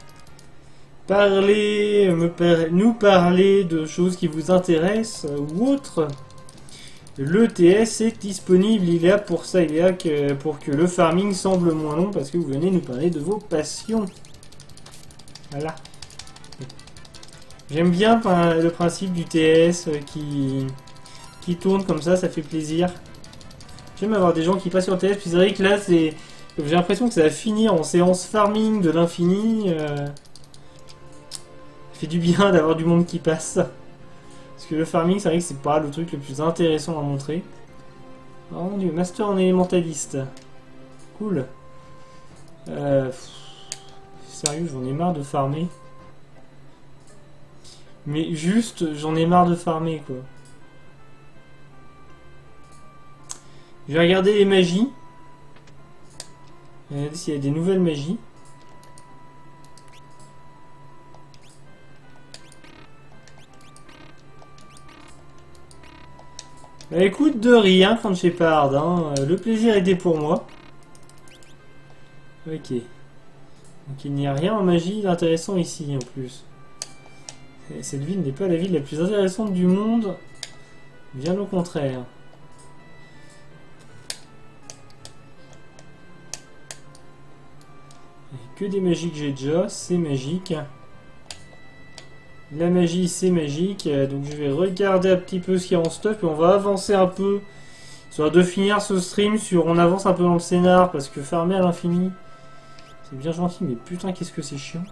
parler, me par- nous parler de choses qui vous intéressent euh, ou autres, le T S est disponible. Il est là pour ça, il est là que, pour que le farming semble moins long parce que vous venez nous parler de vos passions. Voilà. J'aime bien enfin, le principe du T S euh, qui, qui tourne comme ça, ça fait plaisir. J'aime avoir des gens qui passent sur le T S, puis c'est vrai que là, c'est, j'ai l'impression que ça va finir en séance farming de l'infini. Euh, ça fait du bien d'avoir du monde qui passe. Parce que le farming, c'est vrai que c'est pas le truc le plus intéressant à montrer. Oh mon dieu, master en élémentaliste. Cool. Euh, pff, sérieux, j'en ai marre de farmer. Mais juste, j'en ai marre de farmer, quoi. Je vais regarder les magies. Regarder s'il y a des nouvelles magies. Bah écoute, de rien, Frank Shepard, hein. Le plaisir était pour moi. Ok. Donc il n'y a rien en magie d'intéressant ici, en plus. Et cette ville n'est pas la ville la plus intéressante du monde. Bien au contraire. Et que des magies que j'ai déjà, c'est magique. La magie, c'est magique. Donc je vais regarder un petit peu ce qu'il y a en stock et on va avancer un peu. Soit de finir ce stream sur on avance un peu dans le scénar parce que farmer à l'infini, c'est bien gentil, mais putain qu'est-ce que c'est chiant.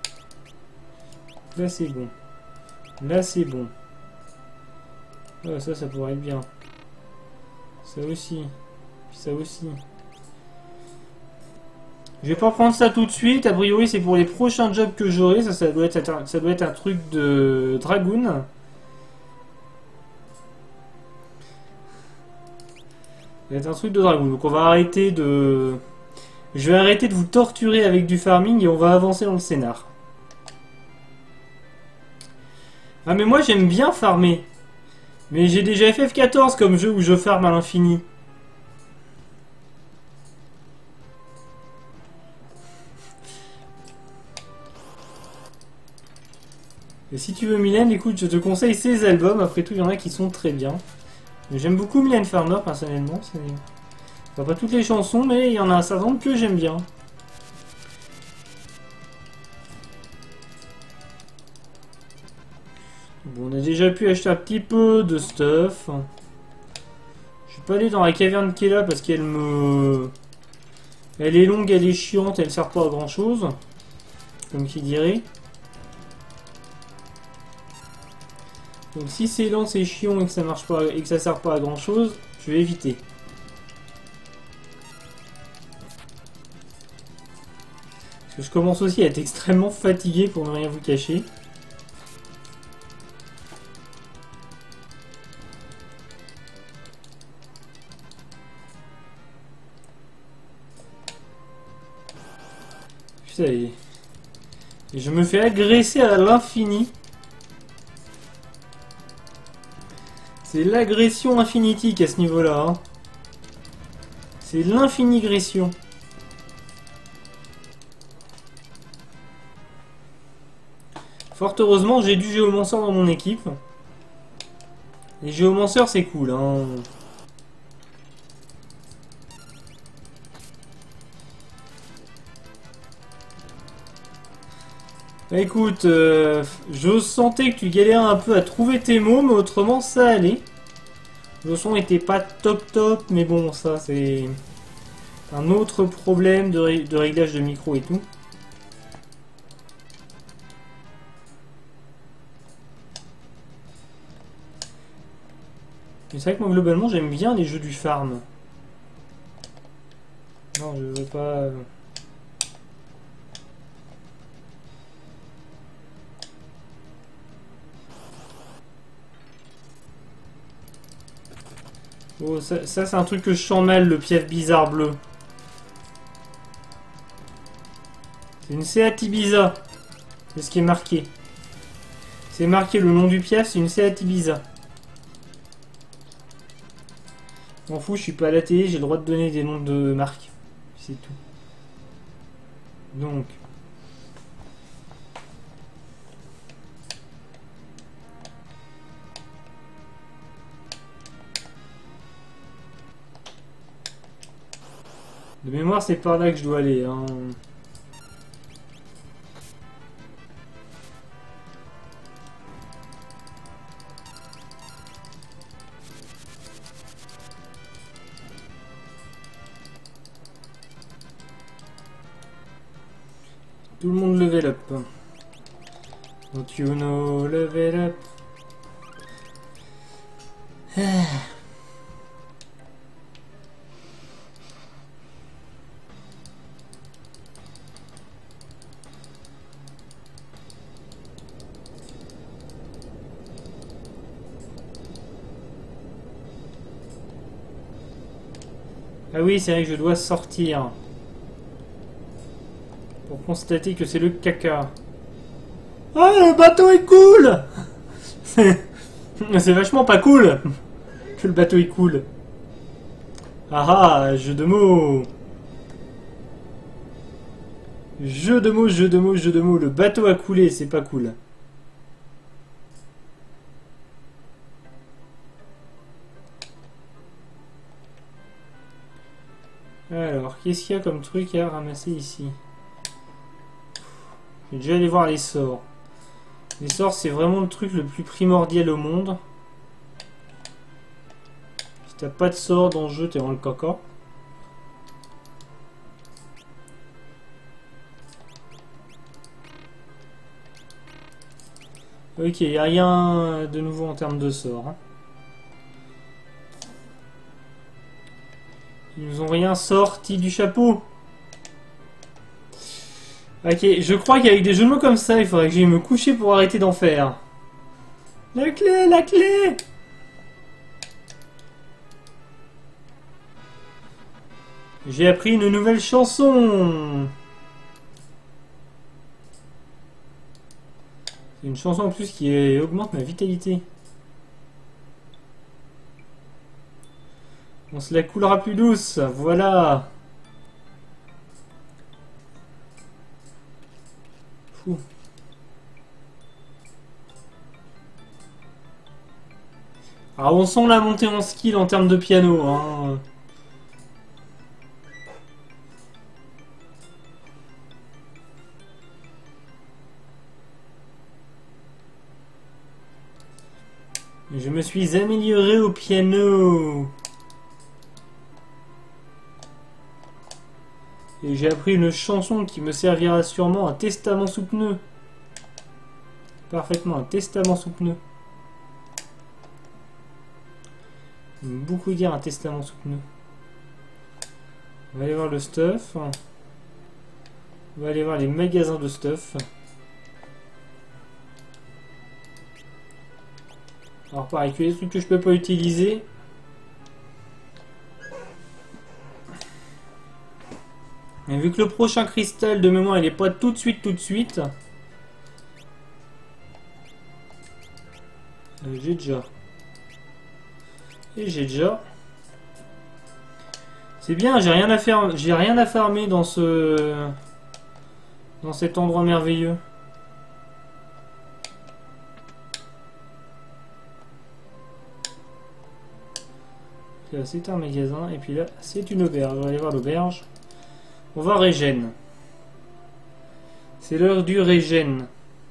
Là c'est bon. Là c'est bon. Ah, ça, ça pourrait être bien. Ça aussi. Puis ça aussi. Je vais pas prendre ça tout de suite. A priori c'est pour les prochains jobs que j'aurai. Ça, ça doit être un, ça doit être un truc de dragoon. Ça va être un truc de dragoon. Donc on va arrêter de... Je vais arrêter de vous torturer avec du farming et on va avancer dans le scénar. Ah mais moi j'aime bien farmer. Mais j'ai déjà F F quatorze comme jeu où je farme à l'infini. Et si tu veux Mylène, écoute, je te conseille ces albums. Après tout, il y en a qui sont très bien. J'aime beaucoup Mylène Farmer, personnellement. Enfin, pas toutes les chansons, mais il y en a un certain nombre que j'aime bien. Bon, on a déjà pu acheter un petit peu de stuff. Je suis pas allé dans la caverne qui est là parce qu'elle me... Elle est longue, elle est chiante, elle sert pas à grand chose. Comme qui dirait. Donc si c'est lent, c'est chiant et que ça marche pas et que ça sert pas à grand chose, je vais éviter. Parce que je commence aussi à être extrêmement fatigué pour ne rien vous cacher. Putain, et je me fais agresser à l'infini. C'est l'agression infinitique à ce niveau-là. Hein. C'est l'infinigression. Fort heureusement, j'ai du géomanceur dans mon équipe. Les géomanceurs, c'est cool. Hein. Écoute, euh, je sentais que tu galérais un peu à trouver tes mots, mais autrement ça allait. Le son était pas top top, mais bon, ça c'est un autre problème de, ré de réglage de micro et tout. Mais c'est vrai que moi globalement j'aime bien les jeux du farm. Non, je veux pas... Oh, ça, ça c'est un truc que je sens mal, le piève bizarre bleu. C'est une Seat Ibiza. C'est ce qui est marqué. C'est marqué le nom du piève, c'est une Seat Ibiza. M'en fous, je suis pas à la télé, j'ai le droit de donner des noms de marques. C'est tout. Donc... De mémoire, c'est par là que je dois aller. Hein. Tout le monde level up. Don't you know level up. Ah oui, c'est vrai que je dois sortir. Pour constater que c'est le caca. Ah, le bateau est cool. C'est vachement pas cool que le bateau est cool. Ah ah, jeu de mots. Jeu de mots, jeu de mots, jeu de mots. Le bateau a coulé, c'est pas cool. Alors, qu'est-ce qu'il y a comme truc à ramasser ici? Je vais déjà aller voir les sorts. Les sorts, c'est vraiment le truc le plus primordial au monde. Si t'as pas de sort dans le jeu, t'es dans le caca. Ok, il n'y a rien de nouveau en termes de sort. Hein. Ils nous ont rien sorti du chapeau. Ok, je crois qu'avec des jeux de mots comme ça, il faudrait que j'aille me coucher pour arrêter d'en faire. La clé, la clé! J'ai appris une nouvelle chanson. C'est une chanson en plus qui est- augmente ma vitalité. On se la coulera plus douce, voilà. Fou. Alors on sent la montée en skill en termes de piano, hein. Je me suis amélioré au piano. Et j'ai appris une chanson qui me servira sûrement, un testament sous pneu. Parfaitement, un testament sous pneu. J'aime beaucoup dire un testament sous pneu. On va aller voir le stuff. On va aller voir les magasins de stuff. Alors pareil, que les trucs que je peux pas utiliser. Et vu que le prochain cristal de mémoire il est pas tout de suite tout de suite. Euh, j'ai déjà. Et j'ai déjà. C'est bien, j'ai rien à faire, j'ai rien à farmer dans ce dans cet endroit merveilleux. Là c'est un magasin et puis là c'est une auberge. On va aller voir l'auberge. On va régène. C'est l'heure du régène.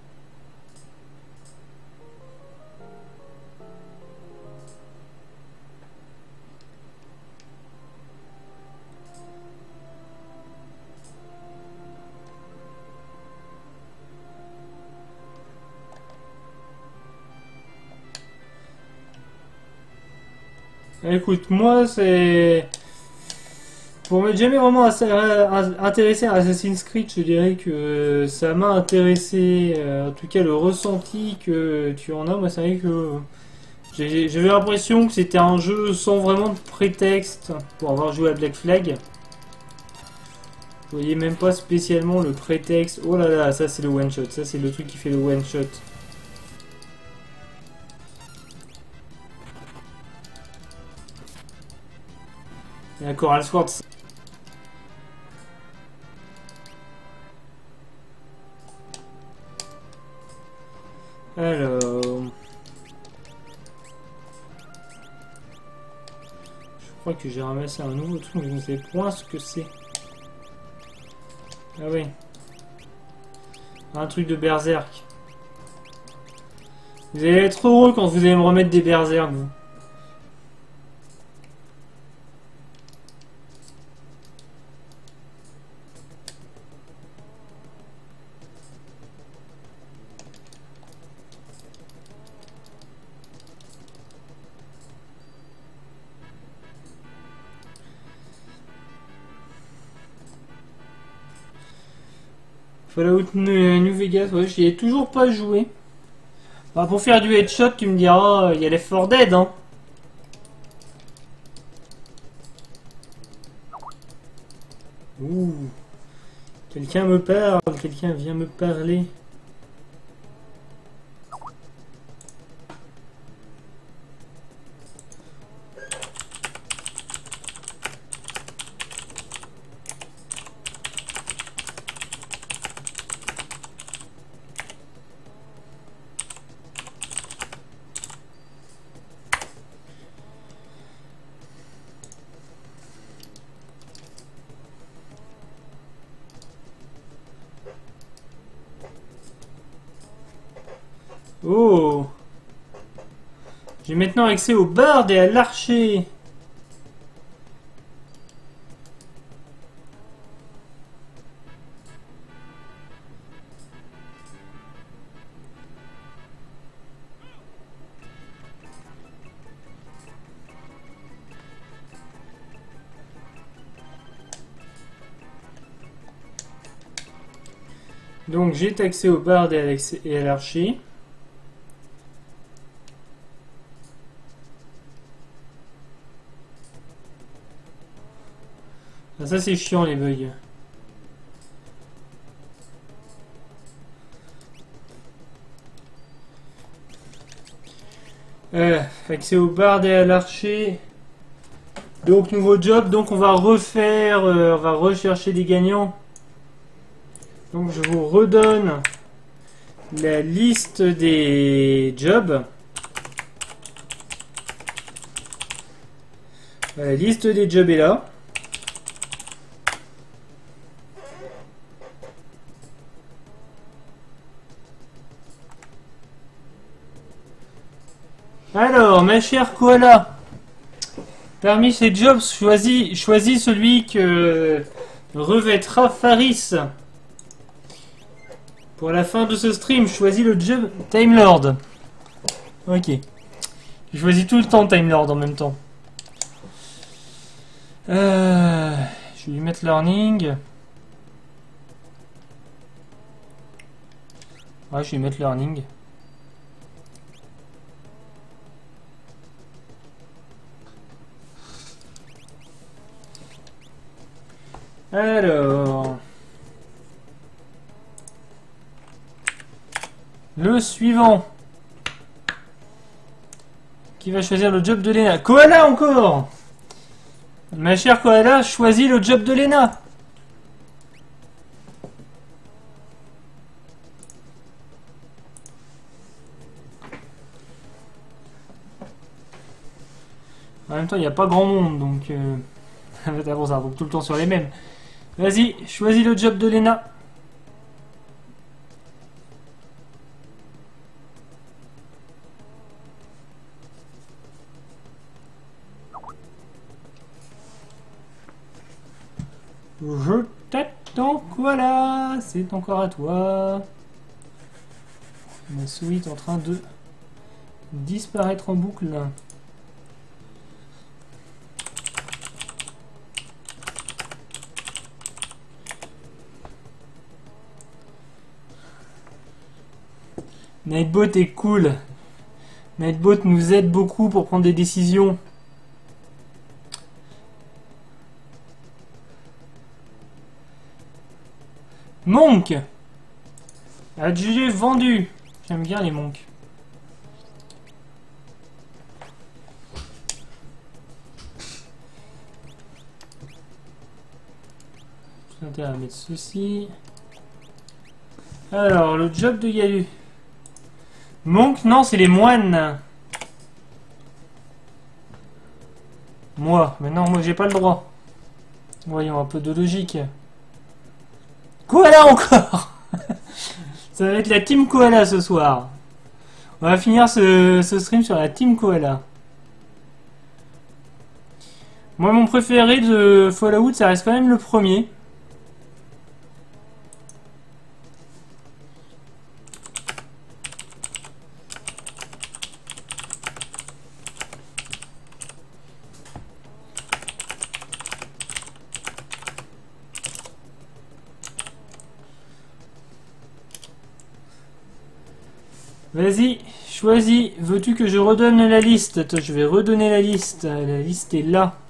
Écoute, moi c'est... Pour m'être jamais vraiment intéressé à Assassin's Creed, je dirais que ça m'a intéressé, en tout cas le ressenti que tu en as, moi c'est vrai que j'avais l'impression que c'était un jeu sans vraiment de prétexte pour avoir joué à Black Flag. Je voyais même pas spécialement le prétexte, oh là là, ça c'est le one shot, ça c'est le truc qui fait le one shot. Et un Coral Sword. Alors... Je crois que j'ai ramassé un nouveau truc, mais je ne sais point ce que c'est. Ah oui. Un truc de berserk. Vous allez être heureux quand vous allez me remettre des berserk, vous. Fallout New Vegas, ouais, j'y ai toujours pas joué. Bah, pour faire du headshot, tu me diras, il y a Left four Dead, hein. Ouh. Quelqu'un me parle, quelqu'un vient me parler. Oh. J'ai maintenant accès au barde et à l'archer. Donc j'ai accès au barde et à l'archer. Ah, ça c'est chiant les bugs. Euh, accès au barde et à l'archer. Donc nouveau job, donc on va refaire, euh, on va rechercher des gagnants. Donc je vous redonne la liste des jobs. La liste des jobs est là. Alors, ma chère Koala, parmi ces jobs, choisis, choisis celui que revêtera Faris. Pour la fin de ce stream, choisis le job Time Lord. Ok. Je choisis tout le temps Time Lord en même temps. Euh, je vais lui mettre learning. Ouais, je vais lui mettre learning. Alors... Le suivant. Qui va choisir le job de Lena? Koala encore! Ma chère Koala, choisis le job de Lena. En même temps, il n'y a pas grand monde, donc... Euh... bon, ça tombe tout le temps sur les mêmes. Vas-y, choisis le job de Lena. Je t'attends, voilà, c'est encore à toi. Ma souris est en train de disparaître en boucle. Nightbot est cool. Nightbot nous aide beaucoup pour prendre des décisions. Monk! Adjugé vendu. J'aime bien les monks. J'ai intérêt à mettre ceci. Alors, le job de Yalu. Monk, non, c'est les moines. Moi, mais non, moi j'ai pas le droit. Voyons un peu de logique. Koala encore. Ça va être la team Koala ce soir. On va finir ce, ce stream sur la team Koala. Moi, mon préféré de Fallout, ça reste quand même le premier. Vas-y, choisis. Veux-tu que je redonne la liste? Je vais redonner la liste. La liste est là.